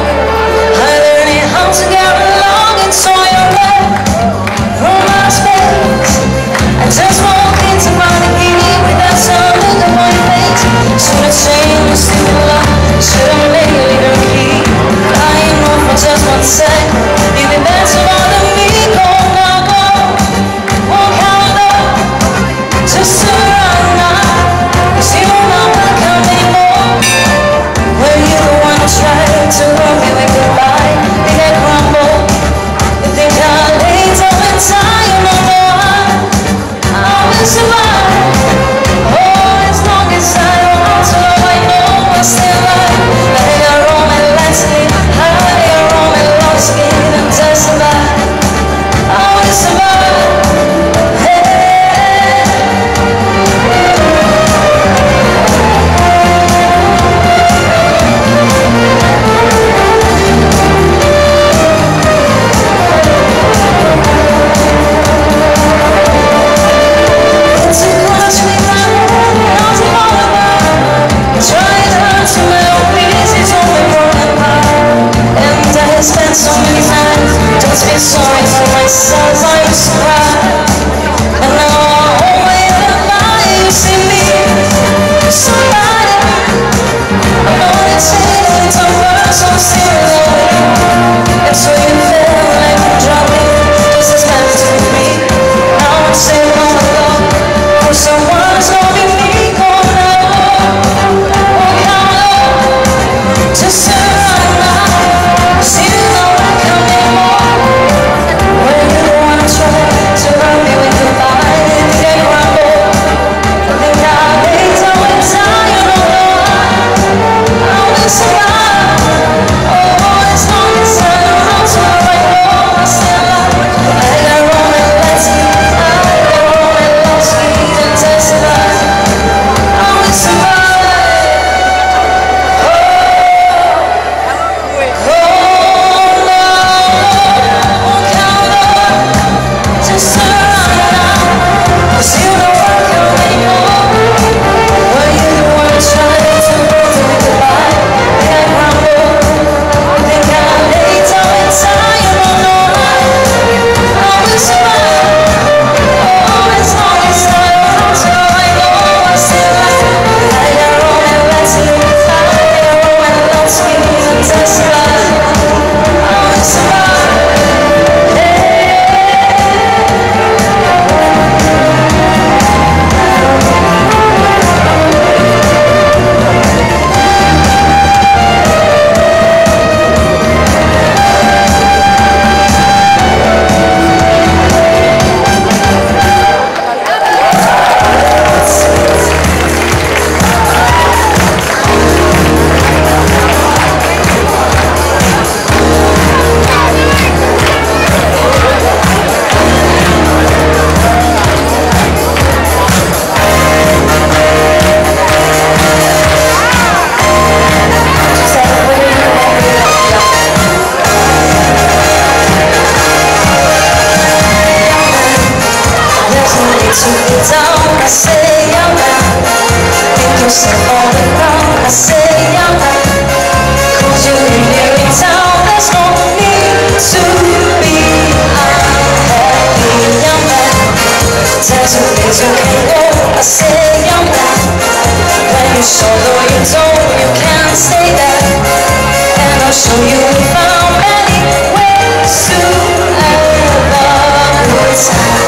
I learned how to get along and saw your back from my space. I just walked into my bikini with that sun in my face. Should have changed the stupid love, should have made a little key. Lying off for just one sec, you be dancing on the me. Go now, go, walk out low, just around now. Cause you don't know I can't anymore. When you the one who tried to run me with goodbye, think I crumble, you think I lay down and die. You know why I will survive. Oh, as long as I don't want to love, I know I'm still alive. Like a Roman lightly, like a Roman long skin and testify. I will survive. Hey. Spent so many times just feel sorry for myself. I used to cry, but now I'm always alive. You see me, somebody. I know it's easy to burn so seriously, and so you feel like you're dropping. This is meant to be. Now I'm saying on the floor for someone who's loving me. Go now, walk down low, just around now. See you know I can't anymore. When you don't wanna try. I say out loud, think yourself on the ground. I say out loud, cause you live here in town. There's no need to be unhappy, young man. There's a place you can go. I say young man, when you show though you don't, you can't stay there. And I'll show you we found many ways to have a good time.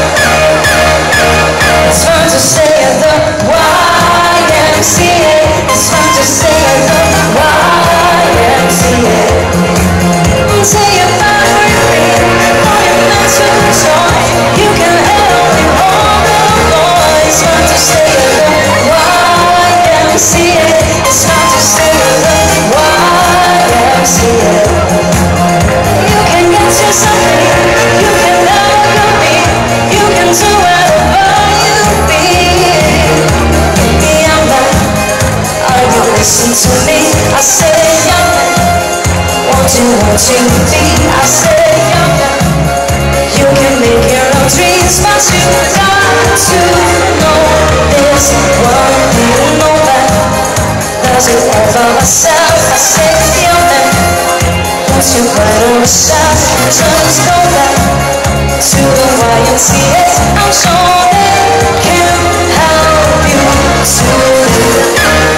It's fun to stay at the Y M C A. It's fun to stay at the Y M C A. Say you're fine with me, or you're meant to join. You can help me all the boys. It's fun to stay at the Y M C A. It's fun to stay at the Y M C A. You can get to something, you can love me, you can do whatever you feel. Young man, are you listening to me? I say young man, want you, want you be? I say young man, you can make your own dreams, but you got to know this one thing, know that does it all by myself. I say young man, put your pride on the shelf, just go back to the Y M C A. I'm sure they can help you too.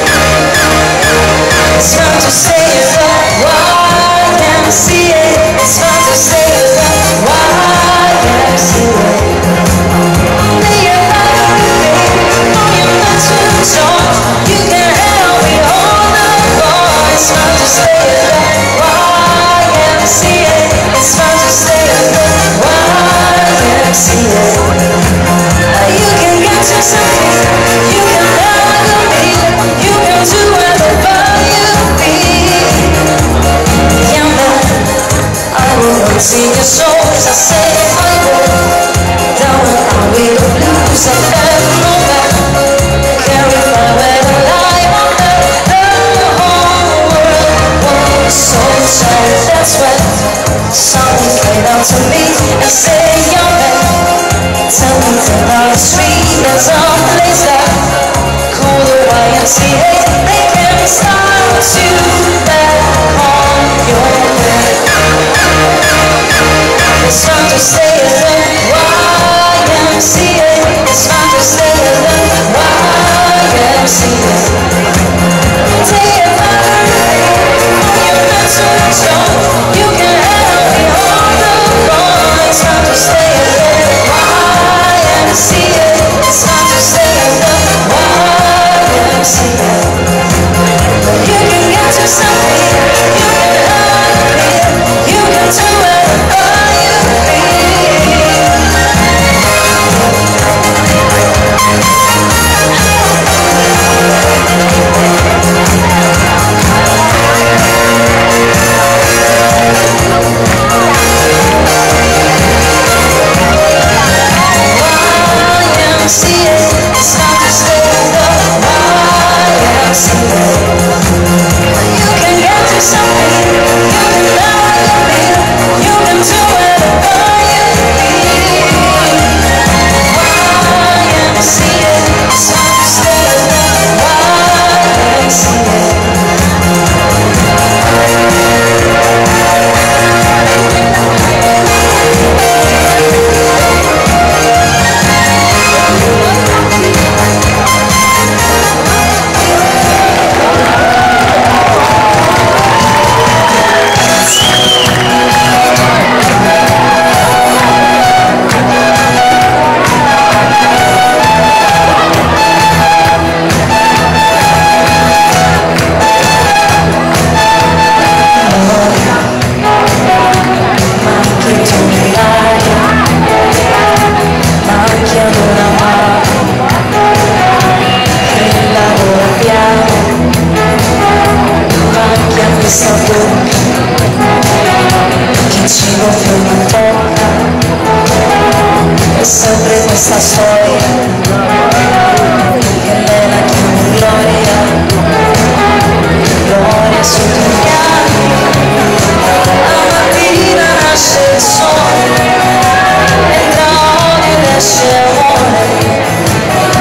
It's fun to stay at the Y M C A. It's fun to stay at the Y M C A. Be a fighter with me, or you're meant to join. You can help me all the boys. It's fun to stay at the Y M C A. It's fun to stay at the Y M C A. You can get to something, you can love me, you can do whatever you feel. Young man, I will not sing your songs. I say I will. Down and out with the blues. I never know that. Carry my way alive on earth. The whole world was so sad. That's when someone came out to me and said, young man, tell me about the street. There's a place that called the Y M C A. They can start you back on your way. It's fun to stay at the Y M C A. It's fun to stay at the Y M C A. Take it further, you're meant to join. You can help me on the road. It's fun to stay at the Y M C A. It's fun to stay at the Y M C A. You can get to something, you can hug me, you can do whatever you feel. Y M C A, it's fun to stay at the Y M C A. You can get to something, you can love me, you can do whatever you feel. Y M C A, it's fun to stay at the Y M C A. È sempre questa storia che nella tua gloria, gloria su tutti anni. La mattina nasce il sole e da ogni esce amore.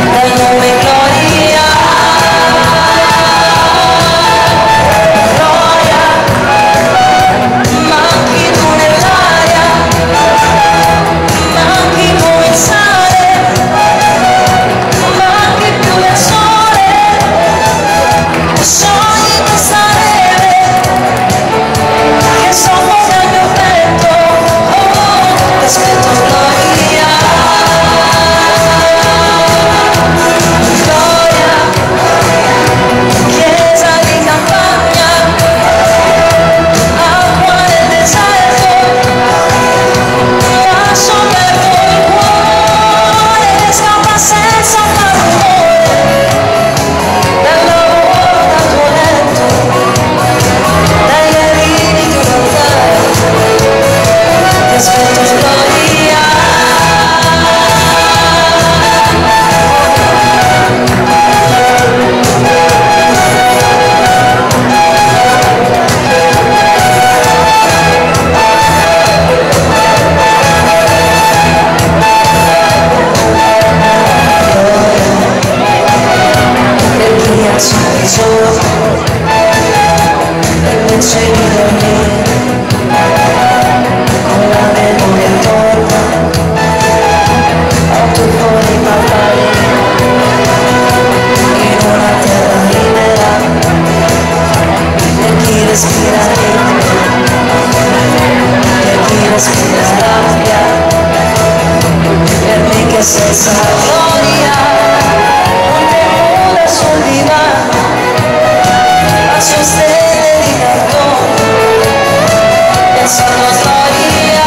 notte senza gloria, notte nuda sul divano, faccio stelle di carbone, pensando a gloria,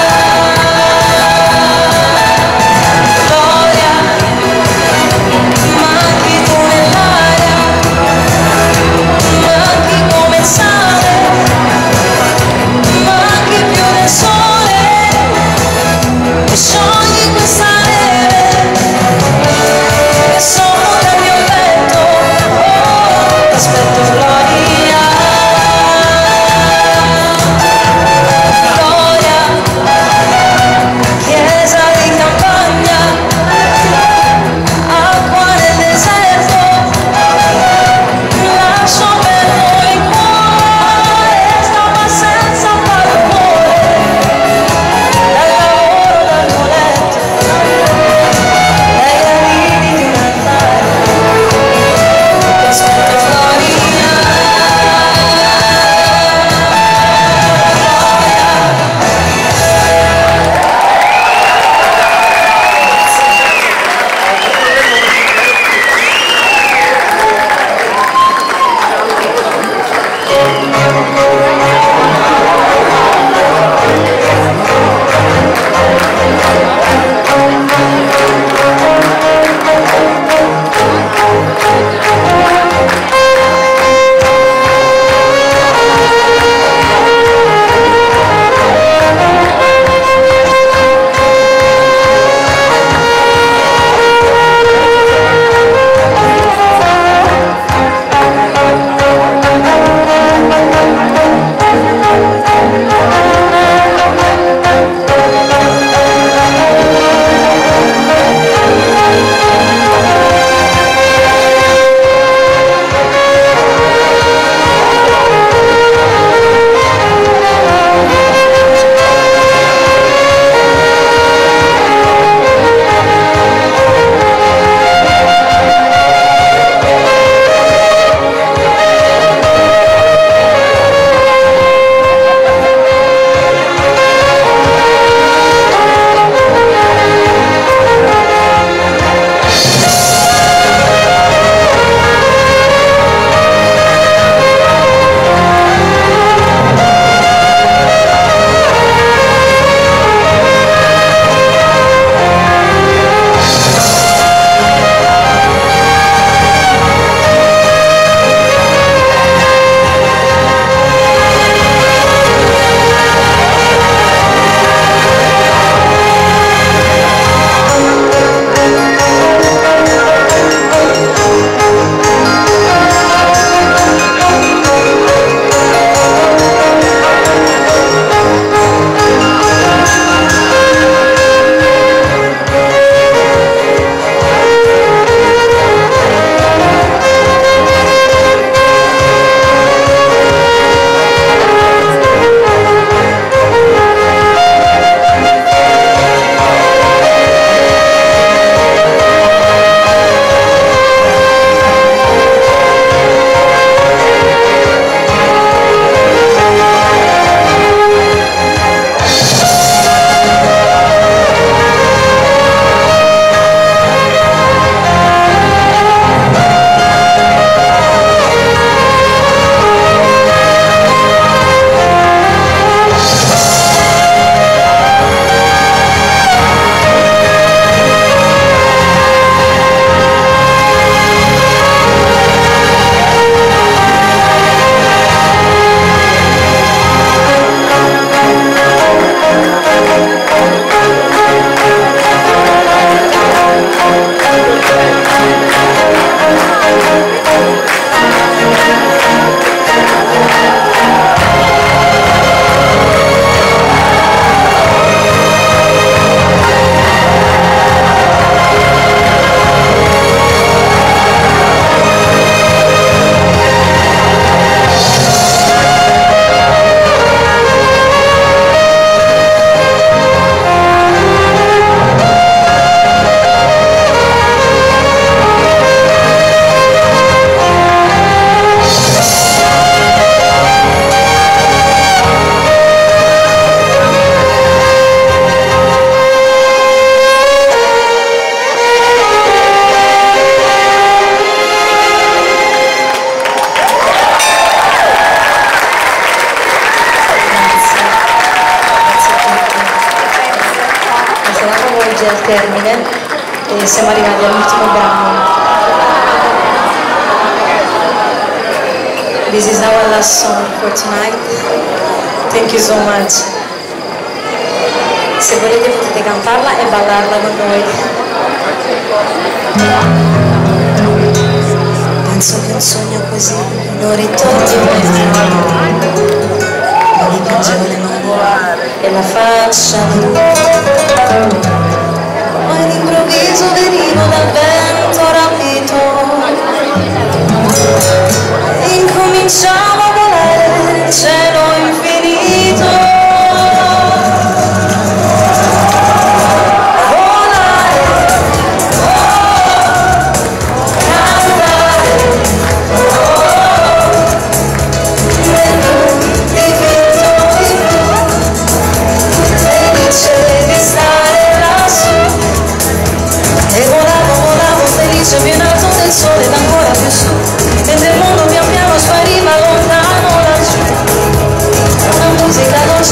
gloria, manchi tu nell'aria, manchi come il sale, manchi più del sole, e sciogli questa neve. al termine e siamo arrivati all'ultimo brano. This is our last song for tonight. Thank you so much. Se volete potete cantarla e ballarla con noi. Penso che un sogno così non ritorni mai più. Ma dipingevo le mani e la faccia ma all'improvviso venivo dal vento rapito e incominciavo a volare nel cielo infinito. Sole ed ancora più su, mentre il mondo pian piano spariva lontano laggiù. Una musica dolce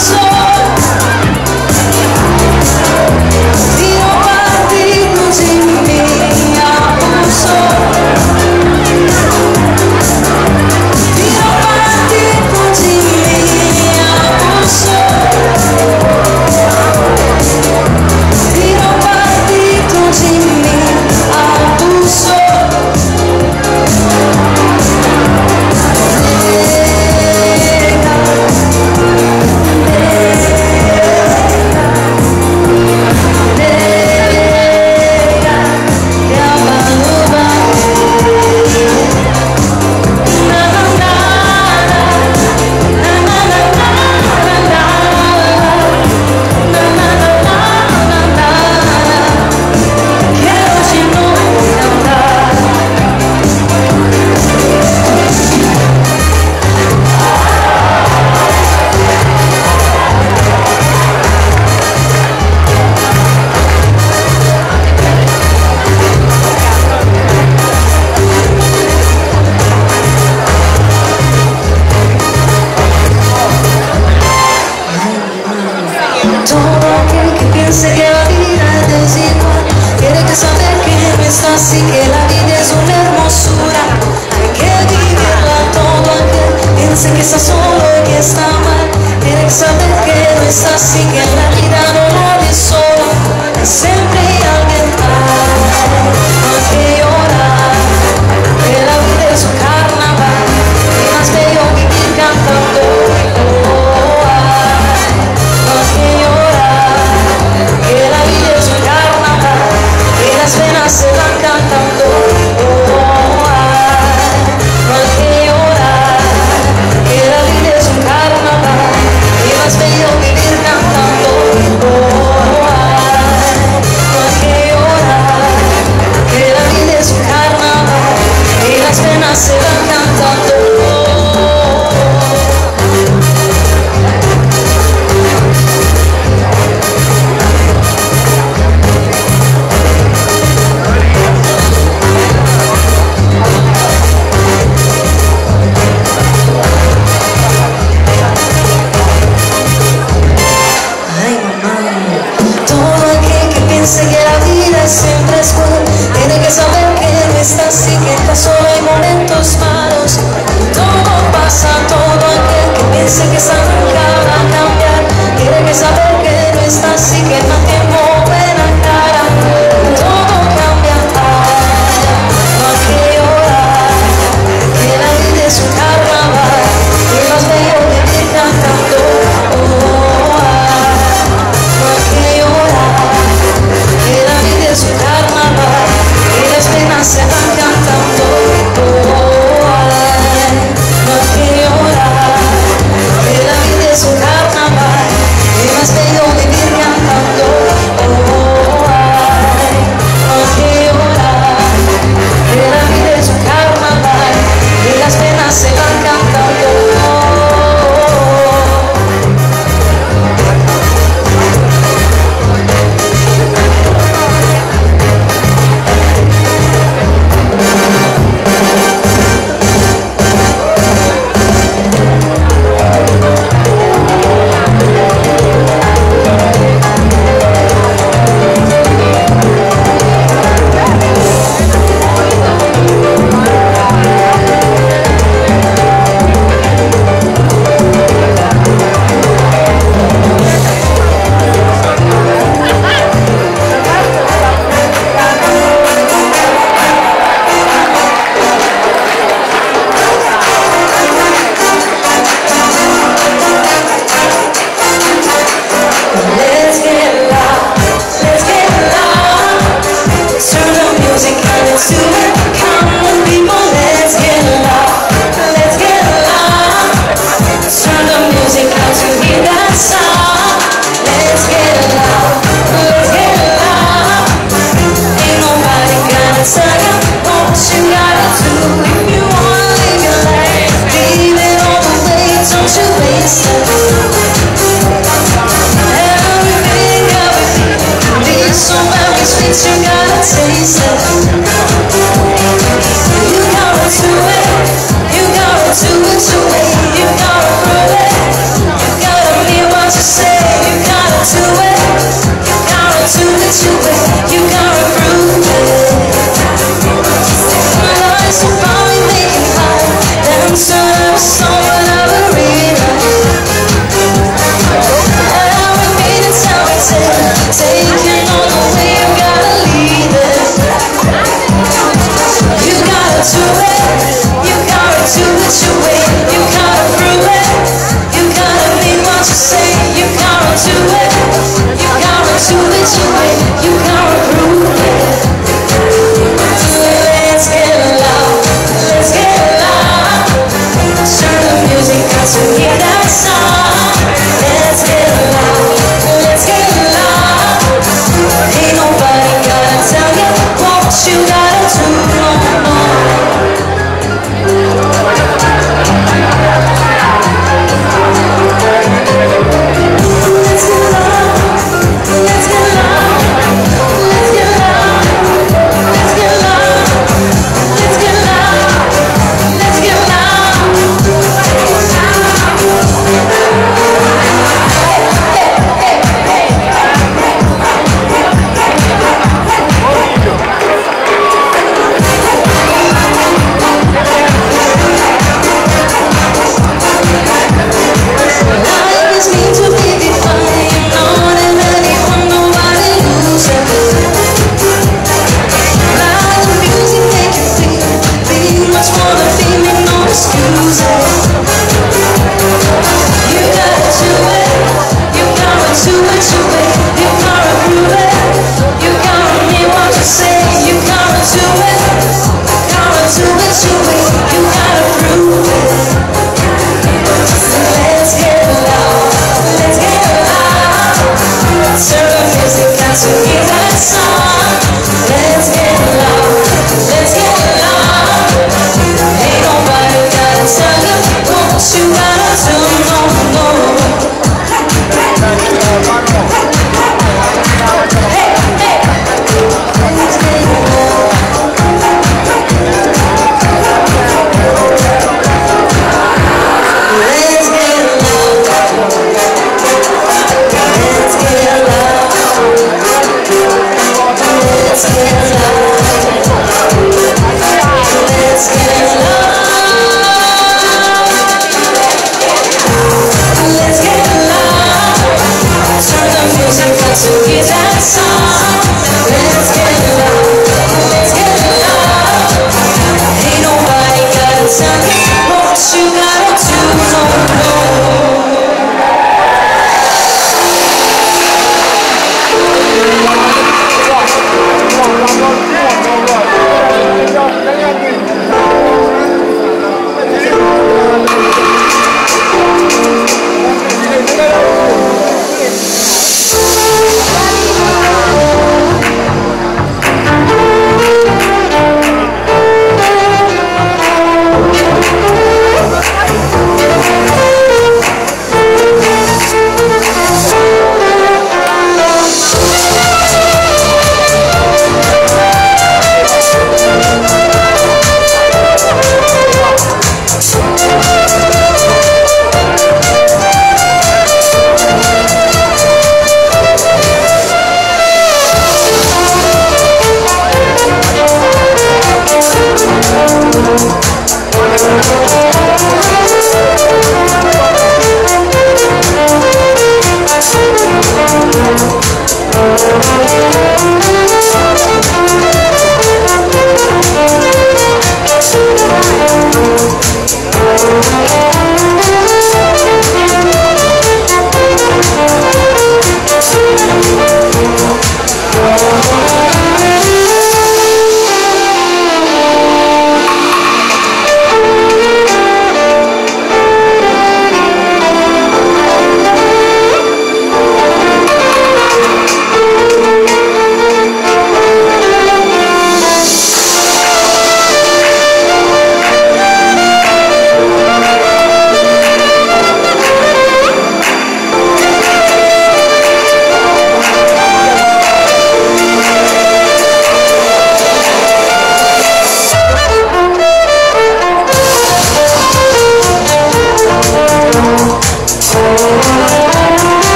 Así que la vida es una hermosura, hay que vivirla todo, aunque piense que está solo y que está mal. Tiene que saber que no está así, que en la vida no nadie solo, hay siempre alguien más. No hay que llorar, que la vida es un carnaval, y más bello vivir cantando. Oh, ay, no hay que llorar, que la vida es un carnaval, y las venas se van cantando. Oh, ay, no hay que llorar, que la vida es un carnaval, y más bello vivir cantando. Oh, ay, no hay que llorar, que la vida es un carnaval, y las venas se van cantando. Piense que la vida siempre es buena, tiene que saber que no está así, que está solo hay momentos malos. Todo pasa, todo aquel que piense que esa nunca va a cambiar, tiene que saber que no está así, que no tiene buena cara. Todo cambia, no hay que llorar, que la vida es un carnaval, y más bello vivir cantando. Oh, ay, no hay que llorar, que la vida es un carnaval, y las penas se van cantando. Oh, ay, no hay que llorar, que la vida es un carnaval, y más bello vivir cantando. Oh, ay, no hay que llorar, que la vida es un carnaval, y las penas se van cantando. Let's get loud, let's get loud. Turn the music on into it. Come on, people, let's get loud, let's get loud. Turn the music on to hear that sound. Let's get loud, let's get loud. Ain't nobody gonna tell you what you gotta do. If you wanna live your life, leave it all the way, don't you waste it. So very sweet, you gotta taste it. You gotta do it, you gotta do it your way. You gotta prove it, you gotta be what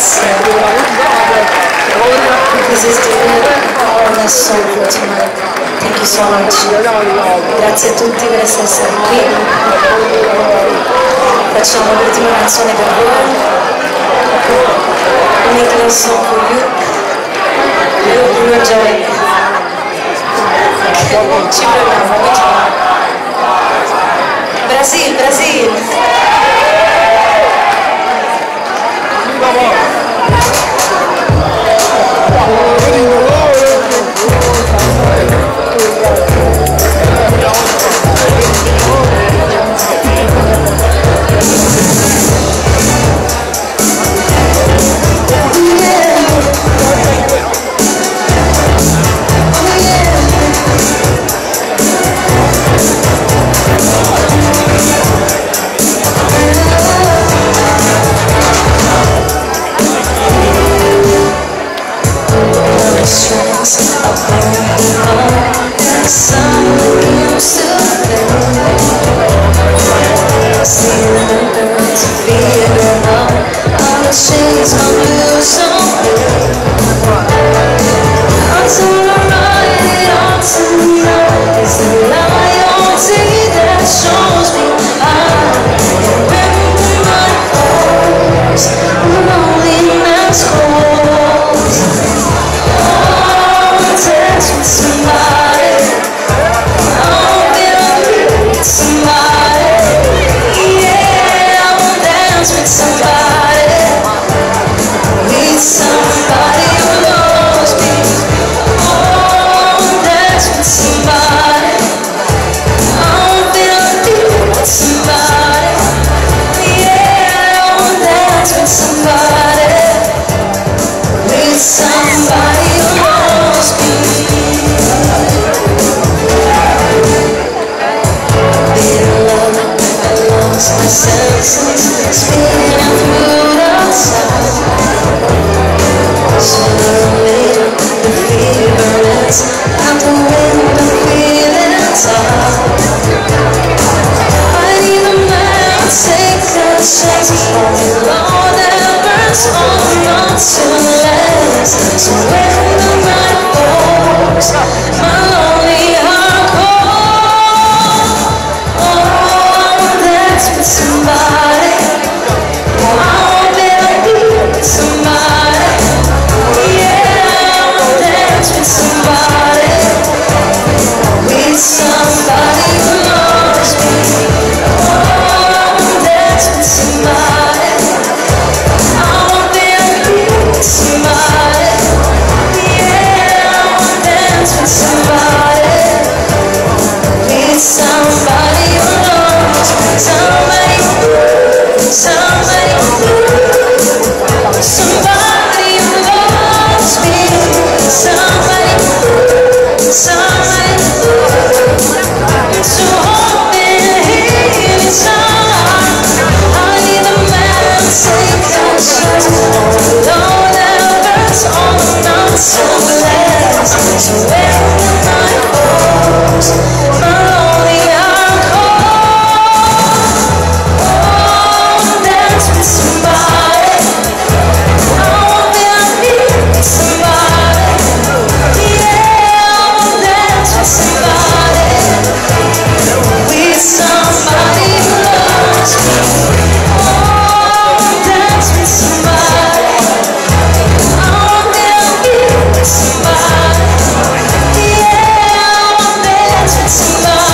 This is the last song for tonight. Thank you so much. Grazie a tutti per essere stati qui. Facciamo l'ultima canzone per voi. Make last song for you. I hope you enjoy. Ci proviamo. Brasil, Brasil. Somebody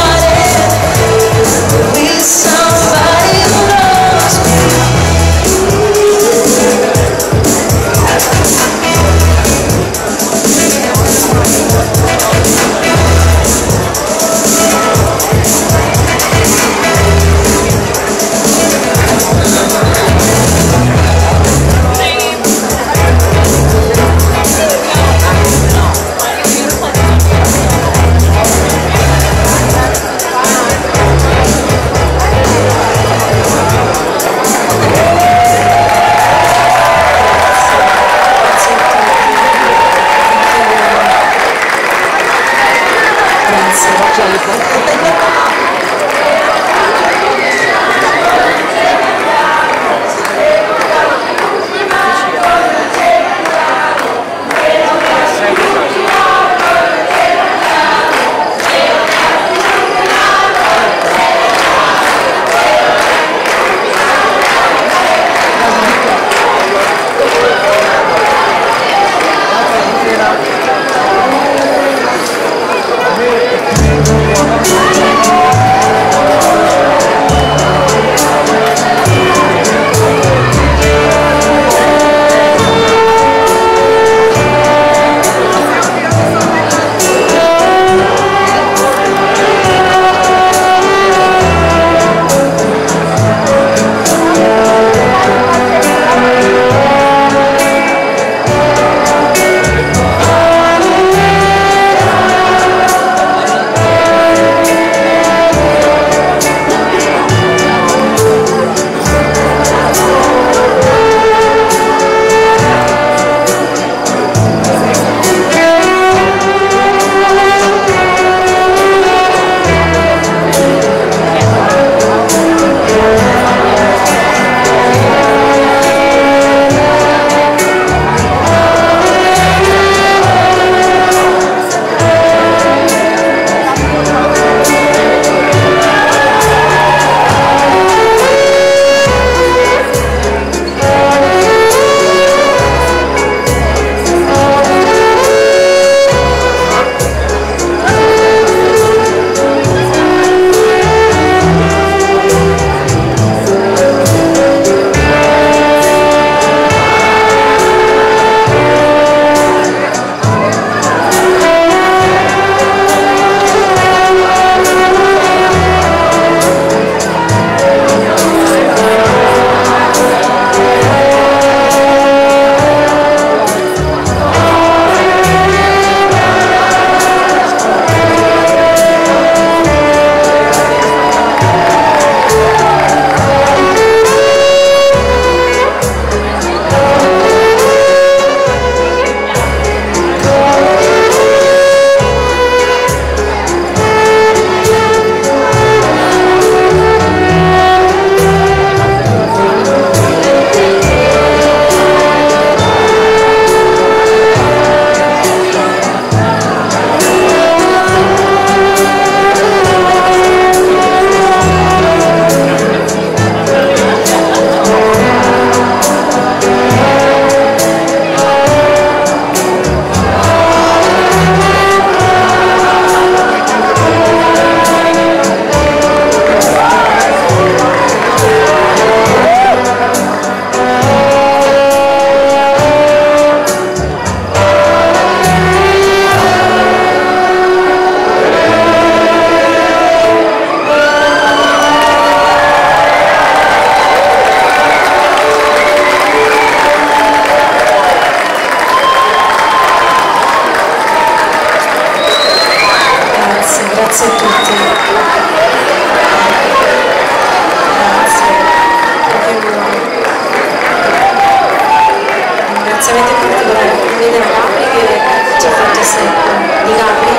ringraziamento in particolare al Comune della Capri che ci ha fatto essere di Capri,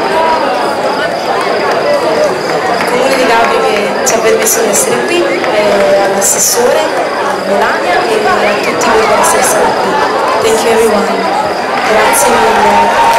il Comune di Capri che ci ha permesso di essere qui, e all'assessore, a Melania e a tutti voi per essere stati qui. Thank you everyone. Grazie mille.